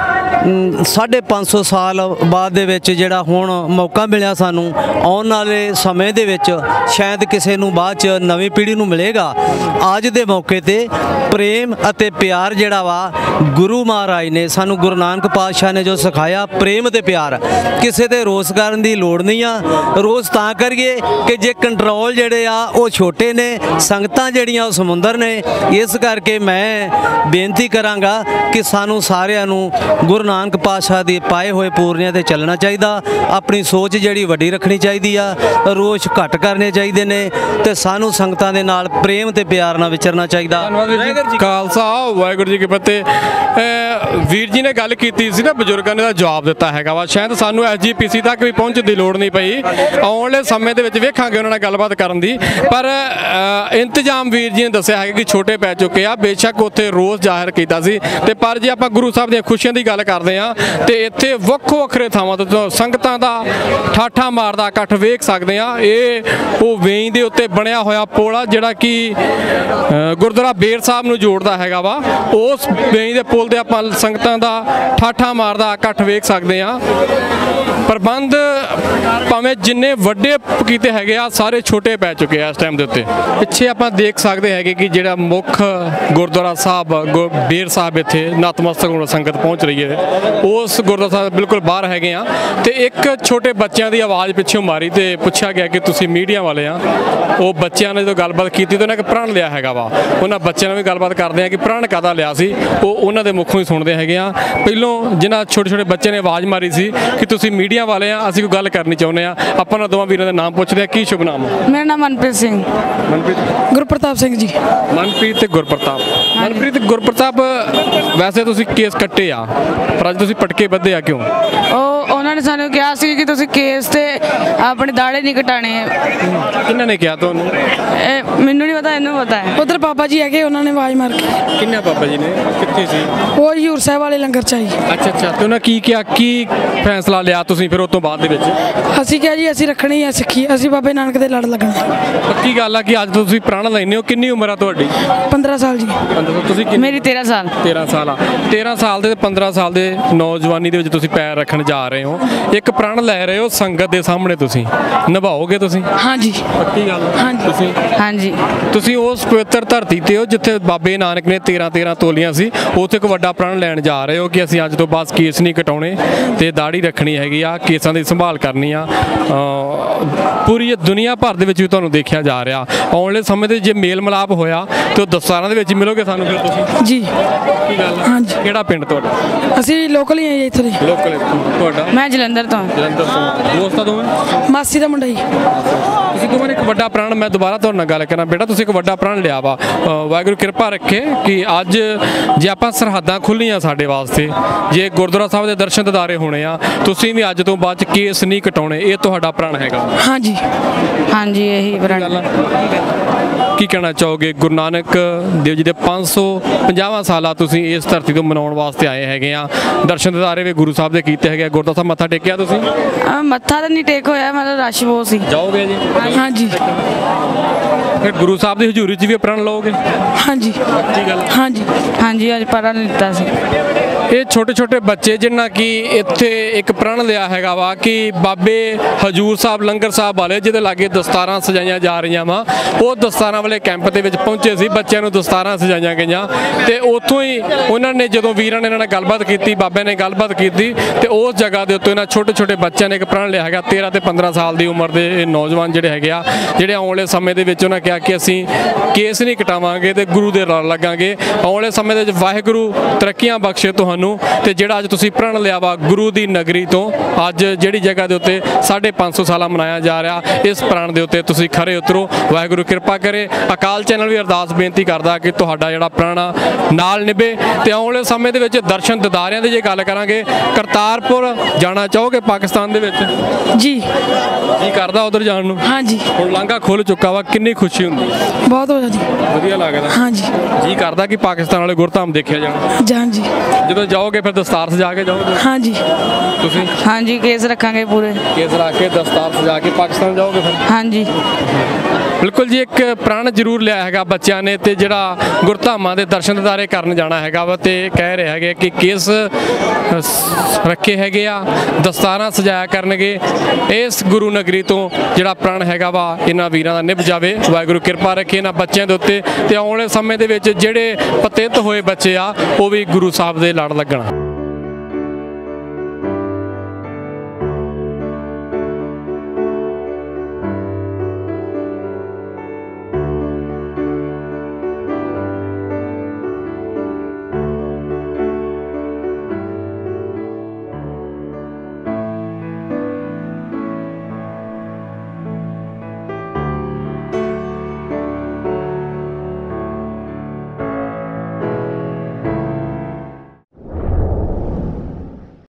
550 ਸਾਲ ਬਾਅਦ ਦੇ ਵਿੱਚ ਜਿਹੜਾ ਹੁਣ ਮੌਕਾ ਮਿਲਿਆ ਸਾਨੂੰ ਆਉਣ ਵਾਲੇ ਸਮੇਂ ਦੇ ਵਿੱਚ ਸ਼ਾਇਦ ਕਿਸੇ ਨੂੰ ਬਾਅਦ ਚ ਨਵੀਂ ਪੀੜ੍ਹੀ ਨੂੰ ਮਿਲੇਗਾ ਅੱਜ ਦੇ ਮੌਕੇ ਤੇ ਪ੍ਰੇਮ ਅਤੇ ਪਿਆਰ ਜਿਹੜਾ ਵਾ ਗੁਰੂ ਮਹਾਰਾਜ ਨੇ ਸਾਨੂੰ ਗੁਰੂ ਨਾਨਕ ਪਾਤਸ਼ਾਹ ਨੇ ਜੋ ਸਿਖਾਇਆ ਪ੍ਰੇਮ ਤੇ ਪਿਆਰ ਕਿਸੇ ਤੇ ਰੋਸ ਕਰਨ ਦੀ ਲੋੜ ਨਹੀਂ ਆ ਰੋਸ ਤਾਂ ਕਰੀਏ ਕਿ ਜੇ ਕੰਟਰੋਲ ਜਿਹੜੇ ਆ ਉਹ ਛੋਟੇ ਨੇ ਸੰਗਤਾਂ ਜਿਹੜੀਆਂ ਉਹ ਸਮੁੰਦਰ ਨੇ ਇਸ ਕਰਕੇ ਮੈਂ ਬੇਨਤੀ ਕਰਾਂਗਾ ਕਿ ਸਾਨੂੰ ਸਾਰਿਆਂ ਨੂੰ ਗੁਰੂ ਨਾਨਕ ਪਾਤਸ਼ਾਹ ਦੇ ਪਾਏ ਹੋਏ ਪੂਰਨਿਆਂ ਤੇ ਚੱਲਣਾ ਚਾਹੀਦਾ ਆਪਣੀ ਸੋਚ ਜਿਹੜੀ ਵੱਡੀ ਰੱਖਣੀ ਚਾਹੀਦੀ ਆ ਰੋਸ਼ ਘੱਟ ਕਰਨੇ ਚਾਹੀਦੇ ਨੇ ਤੇ ਸਾਨੂੰ ਸੰਗਤਾਂ ਦੇ ਨਾਲ ਪ੍ਰੇਮ ਤੇ ਪਿਆਰ ਨਾਲ ਵਿਚਰਨਾ ਚਾਹੀਦਾ ਖਾਲਸਾ ਵਾਹਿਗੁਰੂ ਜੀ ਕੀ ਫਤਿਹ ਵੀਰ ਜੀ ਨੇ ਗੱਲ ਕੀਤੀ ਸੀ ਨਾ ਬਜ਼ੁਰਗਾਂ ਨੇ ਦਾ ਜਵਾਬ ਦਿੱਤਾ ਹੈਗਾ ਵਾ ਸ਼ਾਇਦ ਸਾਨੂੰ SGPC ਤੱਕ ਵੀ ਪਹੁੰਚਣ ਦੀ ਲੋੜ ਨਹੀਂ ਪਈ ਆਉਣ ਵਾਲੇ ਸਮੇਂ ਦੇ ਵਿੱਚ ਵੇਖਾਂਗੇ ਉਹਨਾਂ ਨਾਲ ਗੱਲਬਾਤ ਕਰਨ ਦੀ ਪਰ ਇੰਤਜ਼ਾਮ ਵੀਰ ਜੀ ਨੇ ਦੱਸਿਆ ਹੈਗਾ ਕਿ ਛੋਟੇ ਪੈ ਚੁੱਕੇ ਆ ਬੇਸ਼ੱਕ ਉੱਥੇ ਰੋਸ ਜ਼ਾਹਿਰ ਕੀਤਾ ਸੀ ਤੇ ਪਰ ਜੇ ਆਪਾਂ ਗੁਰੂ ਸਾਹਿਬ ਦੀਆਂ ਖੁਸ਼ੀਆਂ ਦੀ ਗੱਲ ਕਰਦੇ ਆ ਤੇ ਇੱਥੇ ਵੱਖੋ ਵੱਖਰੇ ਥਾਵਾਂ ਤੋਂ ਸੰਗਤਾਂ ਦਾ ਠਾਠਾ ਮਾਰਦਾ ਇਕੱਠ ਵੇਖ ਸਕਦੇ ਆ ਇਹ ਉਹ ਵੇਈ ਦੇ ਉੱਤੇ ਬਣਿਆ ਹੋਇਆ ਪੁਲ ਆ ਜਿਹੜਾ ਕਿ ਗੁਰਦੁਆਰਾ ਬੇਰ ਸਾਹਿਬ ਨੂੰ ਜੋੜਦਾ ਹੈਗਾ ਵਾ ਉਸ ਵੇਈ ਦੇ ਪੁਲ ਤੇ ਆਪਾਂ ਸੰਗਤਾਂ ਦਾ ਠਾਠਾ ਮਾਰਦਾ ਇਕੱਠ ਵੇਖ ਸਕਦੇ ਆ ਪ੍ਰਬੰਧ ਭਾਵੇਂ ਜਿੰਨੇ ਵੱਡੇ ਕੀਤੇ ਹੈਗੇ ਆ ਸਾਰੇ ਛੋਟੇ ਪੈ ਚੁੱਕੇ ਆ ਇਸ ਟਾਈਮ ਦੇ ਉੱਤੇ ਪਿੱਛੇ ਆਪਾਂ ਦੇਖ ਸਕਦੇ ਹੈਗੇ ਕਿ ਜਿਹੜਾ ਮੁੱਖ ਗੁਰਦੁਆਰਾ ਸਾਹਿਬ ਬੇਰ ਸਾਹਿਬ ਇੱਥੇ ਨਤਮਸਤਕ ਹੋਣ ਸੰਗਤ ਪਹੁੰਚ ਰਹੀ ਹੈ ਉਸ ਗੁਰਦੁਆਰਾ ਸਾਹਿਬ ਬਿਲਕੁਲ ਬਾਹਰ ਹੈਗੇ ਆ ਤੇ ਇੱਕ ਛੋਟੇ ਬੱਚਿਆਂ ਦੀ ਆਵਾਜ਼ ਪਿੱਛੋਂ ਮਾਰੀ ਤੇ ਪੁੱਛਿਆ ਗਿਆ ਕਿ ਤੁਸੀਂ ਮੀਡੀਆ ਵਾਲੇ ਆ ਉਹ ਬੱਚਿਆਂ ਨੇ ਜਦੋਂ ਗੱਲਬਾਤ ਕੀਤੀ ਤੇ ਉਹਨਾਂ ਨੇ ਪ੍ਰਣ ਲਿਆ ਹੈਗਾ ਵਾ ਉਹਨਾਂ ਬੱਚਿਆਂ ਨਾਲ ਵੀ ਗੱਲਬਾਤ ਕਰਦੇ ਆ ਕਿ ਪ੍ਰਣ ਕਾਹਦਾ ਲਿਆ ਸੀ ਉਹ ਉਹਨਾਂ ਦੇ ਮੁੱਖੋਂ ਹੀ ਸੁਣਦੇ ਹੈਗੇ ਆ ਪਹਿਲੋਂ ਜਿਹਨਾਂ ਛੋਟੇ ਛੋਟੇ ਬੱਚੇ ਨੇ ਆਵਾਜ਼ ਮਾਰੀ ਸੀ ਕਿ ਤੁਸੀਂ ਮੀਡੀਆ ਵਾਲੇ ਆ ਅਸੀਂ ਕੋਈ ਗੱਲ ਕਰਨੀ ਚਾਹੁੰਦੇ ਆ ਆਪਾਂ ਉਹਨਾਂ ਦੋਵਾਂ ਵੀਰਾਂ ਦੇ ਨਾਮ ਪੁੱਛਦੇ ਆ ਕੀ ਸ਼ੁਭ ਨਾਮ ਮੇਰਾ ਨਾਮ ਮਨਪ੍ਰੀਤ ਸਿੰਘ ਗੁਰਪ੍ਰਤਾਪ ਸਿੰਘ ਜੀ ਮਨਪ੍ਰੀਤ ਤੇ ਗੁਰਪ੍ਰਤਾਪ ਮਨਪ੍ਰੀਤ ਤੇ ਗੁਰਪ੍ਰਤਾਪ ਵੈਸੇ ਤੁਸੀਂ ਕੇਸ ਕੱਟੇ ਆ ਪਰ ਅੱਜ ਤੁਸੀਂ ਪਟਕੇ ਬੱਧੇ ਆ ਕਿਉਂ ਉਹਨਾਂ ਨੇ ਸਾਨੂੰ ਕਿਹਾ ਸੀ ਕਿ ਤੁਸੀਂ ਕੇਸ ਤੇ ਆਪਣੇ ਦਾੜੇ ਨਹੀਂ ਕਟਾਣੇ ਕਿਹਨਾਂ ਨੇ ਕਿਹਾ ਤੁਹਾਨੂੰ ਮੈਨੂੰ ਨਹੀਂ ਪਤਾ ਇਹਨੂੰ ਪਤਾ ਹੈ ਉਧਰ ਬਾਬਾ ਜੀ ਹੈਗੇ ਉਹਨਾਂ ਨੇ ਆਵਾਜ਼ ਮਾਰ ਕੇ ਕਿੰਨਾ ਬਾਬਾ ਜੀ ਨੇ ਕਿੱਥੇ ਸੀ ਉਹ ਹਜ਼ੂਰ ਸਾਹਿਬ ਵਾਲੇ ਲੰਗਰ ਚ ਆਈ ਅੱਛਾ ਤੇ ਉਹਨਾਂ ਕੀ ਕਿਹਾ ਕੀ ਫੈਸਲਾ ਲਿਆ ਤੁਸੀਂ ਫਿਰ ਉਸ ਤੋਂ ਬਾਅਦ ਦੇ ਵਿੱਚ ਅਸੀਂ ਕਿਹਾ ਜੀ ਅਸੀਂ ਰੱਖਣੀ ਆ ਸਿੱਖੀ ਅਸੀਂ ਬਾਬੇ ਨਾਨਕ ਦੇ ਲੜ ਲੱਗਣਾ ਪੱਕੀ ਗੱਲ ਆ ਕਿ ਅੱਜ ਤੁਸੀਂ ਪ੍ਰਣ ਲੈਂਦੇ ਹੋ ਕਿੰਨੀ ਉਮਰ ਆ ਤੁਹਾਡੀ 15 ਸਾਲ ਜੀ ਤੁਸੀਂ ਮੇਰੀ 13 ਸਾਲ 13 ਸਾਲ ਆ 13 ਸਾਲ ਦੇ 15 ਸਾਲ ਦੇ ਨੌਜਵਾਨੀ ਦੇ ਵਿੱਚ ਤੁਸੀਂ ਪੈਰ ਰੱਖਣ ਜਾ ਰਹੇ ਹੋ ਇੱਕ ਪ੍ਰਣ ਲੈ ਰਹੇ ਹੋ ਸੰਗਤ ਦੇ ਸਾਹਮਣੇ ਤੁਸੀਂ ਨਿਭਾਓਗੇ ਤੁਸੀਂ ਹਾਂਜੀ ਪੱਕੀ ਗੱਲ ਹਾਂਜੀ ਹਾਂਜੀ ਤੁਸੀਂ ਉਸ ਪਵਿੱਤਰ ਧਰਤੀ ਤੇ ਹੋ ਜਿੱਥੇ ਬਾਬੇ ਨਾਨਕ ਨੇ 13 ਤੋਲੀਆਂ ਸੀ ਉੱਥੇ ਇੱਕ ਵੱਡਾ ਪ੍ਰਣ ਲੈਣ ਜਾ ਰਹੇ ਹੋ ਕਿ ਅਸੀਂ ਅੱਜ ਤੋਂ ਬਾਅਦ ਕੇਸ ਨਹੀਂ ਕਟਾਉਣੇ ਤੇ ਦਾੜੀ ਰੱਖਣੀ ਹੈਗੀ ਆ ਕੇਸਾਂ ਦੀ ਸੰਭਾਲ ਕਰਨੀ ਆ ਪੂਰੀ ਦੁਨੀਆ ਭਰ ਦੇ ਵਿੱਚ ਵੀ ਤੁਹਾਨੂੰ ਦੇਖਿਆ ਜਾ ਰਿਹਾ ਆਉਣ ਵਾਲੇ ਸਮੇਂ ਤੇ ਜੇ ਮੇਲ ਮਿਲਾਪ ਹੋਇਆ ਤੇ ਉਹ ਦਸਤਾਰਾਂ ਦੇ ਵਿੱਚ ਮਿਲੋਗੇ ਸਾਨੂੰ ਫਿਰ ਤੁਸੀਂ ਜੀ ਕੀ ਗੱਲ ਹਾਂਜੀ ਕਿਹੜਾ ਪਿੰਡ ਤੁਹਾਡਾ ਅਸੀਂ ਲੋਕਲ ਹੀ ਆ ਜੀ ਇੱਥੇ ਦੇ ਲੋਕਲ ਤੁਹਾਡਾ ਮੈਂ ਜਲੰਧਰ ਤੋਂ ਦੋਸਤਾਂ ਦੋਵੇਂ ਮਾਸੀ ਦਾ ਮੁੰਡਾ ਜੀ ਤੁਸੀਂ ਦੋਵੇਂ ਇੱਕ ਵੱਡਾ ਪ੍ਰਣ ਮੈਂ ਦੁਬਾਰਾ ਤੁਹਾਡੇ ਨਾਲ ਗੱਲ ਕਰਾਂ ਬੇਟਾ ਤੁਸੀਂ ਇੱਕ ਵੱਡਾ ਪ੍ਰਣ ਲਿਆ ਵਾ ਵਾਹਿਗੁਰੂ ਕਿਰਪਾ ਰੱਖੇ ਕਿ ਅੱਜ ਜੇ ਆਪਾਂ ਸਰਹੱਦਾਂ ਖੁੱਲੀਆਂ ਸਾਡੇ ਵਾਸਤੇ ਜੇ ਗੁਰਦੁਆਰਾ ਸਾਹਿਬ ਦੇ ਦਰਸ਼ਨ ਦਿਦਾਰੇ ਹੋਣੇ ਆ ਤੁਸੀਂ ਵੀ ਅੱਜ ਤੋਂ ਬਾਅਦ ਚ ਕੇਸ ਨਹੀਂ ਕਟਾਉਣੇ ਇਹ ਤੁਹਾਡਾ ਪ੍ਰਣ ਹੈਗਾ ਹਾਂਜੀ ਹਾਂਜੀ ਇਹੀ ਪ੍ਰਣ ਕੀ ਕਹਿਣਾ ਚਾਹੋਗੇ ਗੁਰੂ ਨਾਨਕ ਦੇਵ ਜੀ ਦੇ 550 ਸਾਲਾ ਤੁਸੀਂ ਇਸ ਧਰਤੀ ਤੋਂ ਮਨਾਉਣ ਵਾਸਤੇ ਆਏ ਹੈਗੇ ਆ ਦਰਸ਼ਨ ਦਿਦਾਰੇ ਵੀ ਗੁਰੂ ਸਾਹਿਬ ਦੇ ਕੀਤੇ ਹੈਗੇ ਗੁਰਦੁਆਰਾ ਸਾਹਿਬ ਮੱਥਾ ਟੇਕਿਆ ਤੁਸੀਂ ਮੱਥਾ ਤਾਂ ਨਹੀਂ ਟੇਕ ਹੋਇਆ ਮਤਲਬ ਰਸ਼ ਬਹੁਤ ਸੀ ਜਾਓਗੇ ਜੀ ਹਾਂਜੀ ਫਿਰ ਗੁਰੂ ਸਾਹਿਬ ਦੀ ਹਜ਼ੂਰੀ 'ਚ ਵੀ ਪ੍ਰਣ ਲਓਗੇ ਹਾਂਜੀ ਕੀ ਗੱਲ ਹਾਂਜੀ ਹਾਂਜੀ ਅੱਜ ਪ੍ਰਣ ਲਿੱਤਾ ਸੀ ਇਹ ਛੋਟੇ ਛੋਟੇ ਬੱਚੇ ਜਿਨ੍ਹਾਂ ਕਿ ਇੱਥੇ ਇੱਕ ਪ੍ਰਣ ਲਿਆ ਹੈਗਾ ਵਾ ਕਿ ਬਾਬੇ ਹਜੂਰ ਸਾਹਿਬ ਲੰਗਰ ਸਾਹਿਬ ਵਾਲੇ ਜਿਹਦੇ ਲਾਗੇ ਦਸਤਾਰਾਂ ਸਜਾਈਆਂ ਜਾ ਰਹੀਆਂ ਵਾ ਉਹ ਦਸਤਾਰਾਂ ਵਾਲੇ ਕੈਂਪ ਦੇ ਵਿੱਚ ਪਹੁੰਚੇ ਸੀ ਬੱਚਿਆਂ ਨੂੰ ਦਸਤਾਰਾਂ ਸਜਾਈਆਂ ਗਈਆਂ ਤੇ ਉੱਥੋਂ ਹੀ ਉਹਨਾਂ ਨੇ ਜਦੋਂ ਵੀਰਾਂ ਨੇ ਇਹਨਾਂ ਨਾਲ ਗੱਲਬਾਤ ਕੀਤੀ ਬਾਬੇ ਨੇ ਗੱਲਬਾਤ ਕੀਤੀ ਤੇ ਉਸ ਜਗ੍ਹਾ ਦੇ ਉੱਤੇ ਇਹਨਾਂ ਛੋਟੇ ਛੋਟੇ ਬੱਚਿਆਂ ਨੇ ਇੱਕ ਪ੍ਰਣ ਲਿਆ ਹੈਗਾ 13 ਤੇ 15 ਸਾਲ ਦੀ ਉਮਰ ਦੇ ਇਹ ਨੌਜਵਾਨ ਜਿਹੜੇ ਹੈਗੇ ਆ ਜਿਹੜੇ ਆਉਣ ਵਾਲੇ ਸਮੇਂ ਦੇ ਵਿੱਚ ਉਹਨਾਂ ਕਿਹਾ ਕਿ ਅਸੀਂ ਕੇਸ ਨਹੀਂ ਕਟਾਵਾਂਗੇ ਤੇ ਗੁਰੂ ਦੇ ਲੜ ਲੱਗਾਂਗੇ ਆਉਣ ਵਾਲੇ ਸਮੇਂ ਦੇ ਵਿੱਚ ਵਾਹਿਗੁਰੂ ਤਰੱਕੀਆਂ ਬਖਸ਼ੇ ਤੁਹਾਨੂੰ ਤੁਹਾਨੂੰ ਤੇ ਜਿਹੜਾ ਅੱਜ ਤੁਸੀਂ ਪ੍ਰਣ ਲਿਆ ਵਾ ਗੁਰੂ ਦੀ ਨਗਰੀ ਤੋਂ ਅੱਜ ਜਿਹੜੀ ਜਗ੍ਹਾ ਦੇ ਉੱਤੇ 550 ਸਾਲਾ ਮਨਾਇਆ ਜਾ ਰਿਹਾ ਇਸ ਪ੍ਰਣ ਦੇ ਉੱਤੇ ਤੁਸੀਂ ਖਰੇ ਉਤਰੋ। ਵਾਹਿਗੁਰੂ ਕਿਰਪਾ ਕਰੇ। ਅਕਾਲ ਚੈਨਲ ਵੀ ਅਰਦਾਸ ਬੇਨਤੀ ਕਰਦਾ ਕਿ ਤੁਹਾਡਾ ਜਿਹੜਾ ਪ੍ਰਣ ਨਾਲ ਨਿਭੇ ਤੇ ਆਉਣ ਵਾਲੇ ਸਮੇਂ ਦੇ ਵਿੱਚ ਦਰਸ਼ਨ ਦਿਦਾਰਿਆਂ ਦੀ ਜੇ ਗੱਲ ਕਰਾਂਗੇ ਕਰਤਾਰਪੁਰ ਜਾਣਾ ਚਾਹੋਗੇ ਪਾਕਿਸਤਾਨ ਦੇ ਵਿੱਚ? ਜੀ ਕਰਦਾ ਉਧਰ ਜਾਣ ਨੂੰ? ਹਾਂਜੀ। ਹੁਣ ਲਾਂਘਾ ਖੁੱਲ ਚੁੱਕਾ ਵਾ, ਕਿੰਨੀ ਖੁਸ਼ੀ ਹੁੰਦੀ? ਬਹੁਤ ਵਧੀਆ ਲੱਗਦਾ। ਹਾਂਜੀ। ਜੀ ਕਰਦਾ ਕਿ ਪਾਕਿਸਤਾਨ ਵਾਲੇ ਗੁਰਧਾਮ ਦੇਖਿਆ ਜਾਣਾ? ਜੀ ਜਦੋਂ ਜਾਓਗੇ ਫਿਰ ਦਸਤਾਰ ਸਜਾ ਕੇ ਜਾਓਗੇ? ਹਾਂਜੀ। ਤੁਸੀਂ? ਹਾਂਜੀ, ਕੇਸ ਰੱਖਾਂਗੇ ਪੂਰੇ। ਕੇਸ ਰੱਖ ਕੇ ਦਸਤਾਰ ਸਜਾ ਕੇ ਪਾਕਿਸਤਾਨ ਜਾਓਗੇ ਫਿਰ? ਹਾਂਜੀ। ਬਿਲਕੁਲ ਜੀ, ਇੱਕ ਪ੍ਰਣ ਜ਼ਰੂਰ ਲਿਆ ਹੈਗਾ ਬੱਚਿਆਂ ਨੇ ਤੇ ਜਿਹੜਾ ਗੁਰਧਾਮਾਂ ਦੇ ਦਰਸ਼ਨ ਦਿਦਾਰੇ ਕਰਨ ਜਾਣਾ ਹੈਗਾ ਵਾ ਤੇ ਕਹਿ ਰਹੇ ਹੈਗੇ ਕਿ ਕੇਸ ਰੱਖੇ ਹੈਗੇ ਆ, ਦਸਤਾਰਾਂ ਸਜਾਇਆ ਕਰਨਗੇ। ਇਸ ਗੁਰੂ ਨਗਰੀ ਤੋਂ ਜਿਹੜਾ ਪ੍ਰਣ ਹੈਗਾ ਵਾ ਇਹਨਾਂ ਵੀਰਾਂ ਦਾ ਨਿਭ ਜਾਵੇ। ਵਾਹਿਗੁਰੂ ਕਿਰਪਾ ਰੱਖੇ ਇਹਨਾਂ ਬੱਚਿਆਂ ਦੇ ਉੱਤੇ ਤੇ ਆਉਣ ਵਾਲੇ ਸਮੇਂ ਦੇ ਵਿੱਚ ਜਿਹੜੇ ਪਤਿਤ ਹੋਏ ਬੱਚੇ ਆ ਉਹ ਵੀ ਗੁਰੂ ਸਾਹਿਬ ਦੇ ਲੜ ਲੱਗਣ।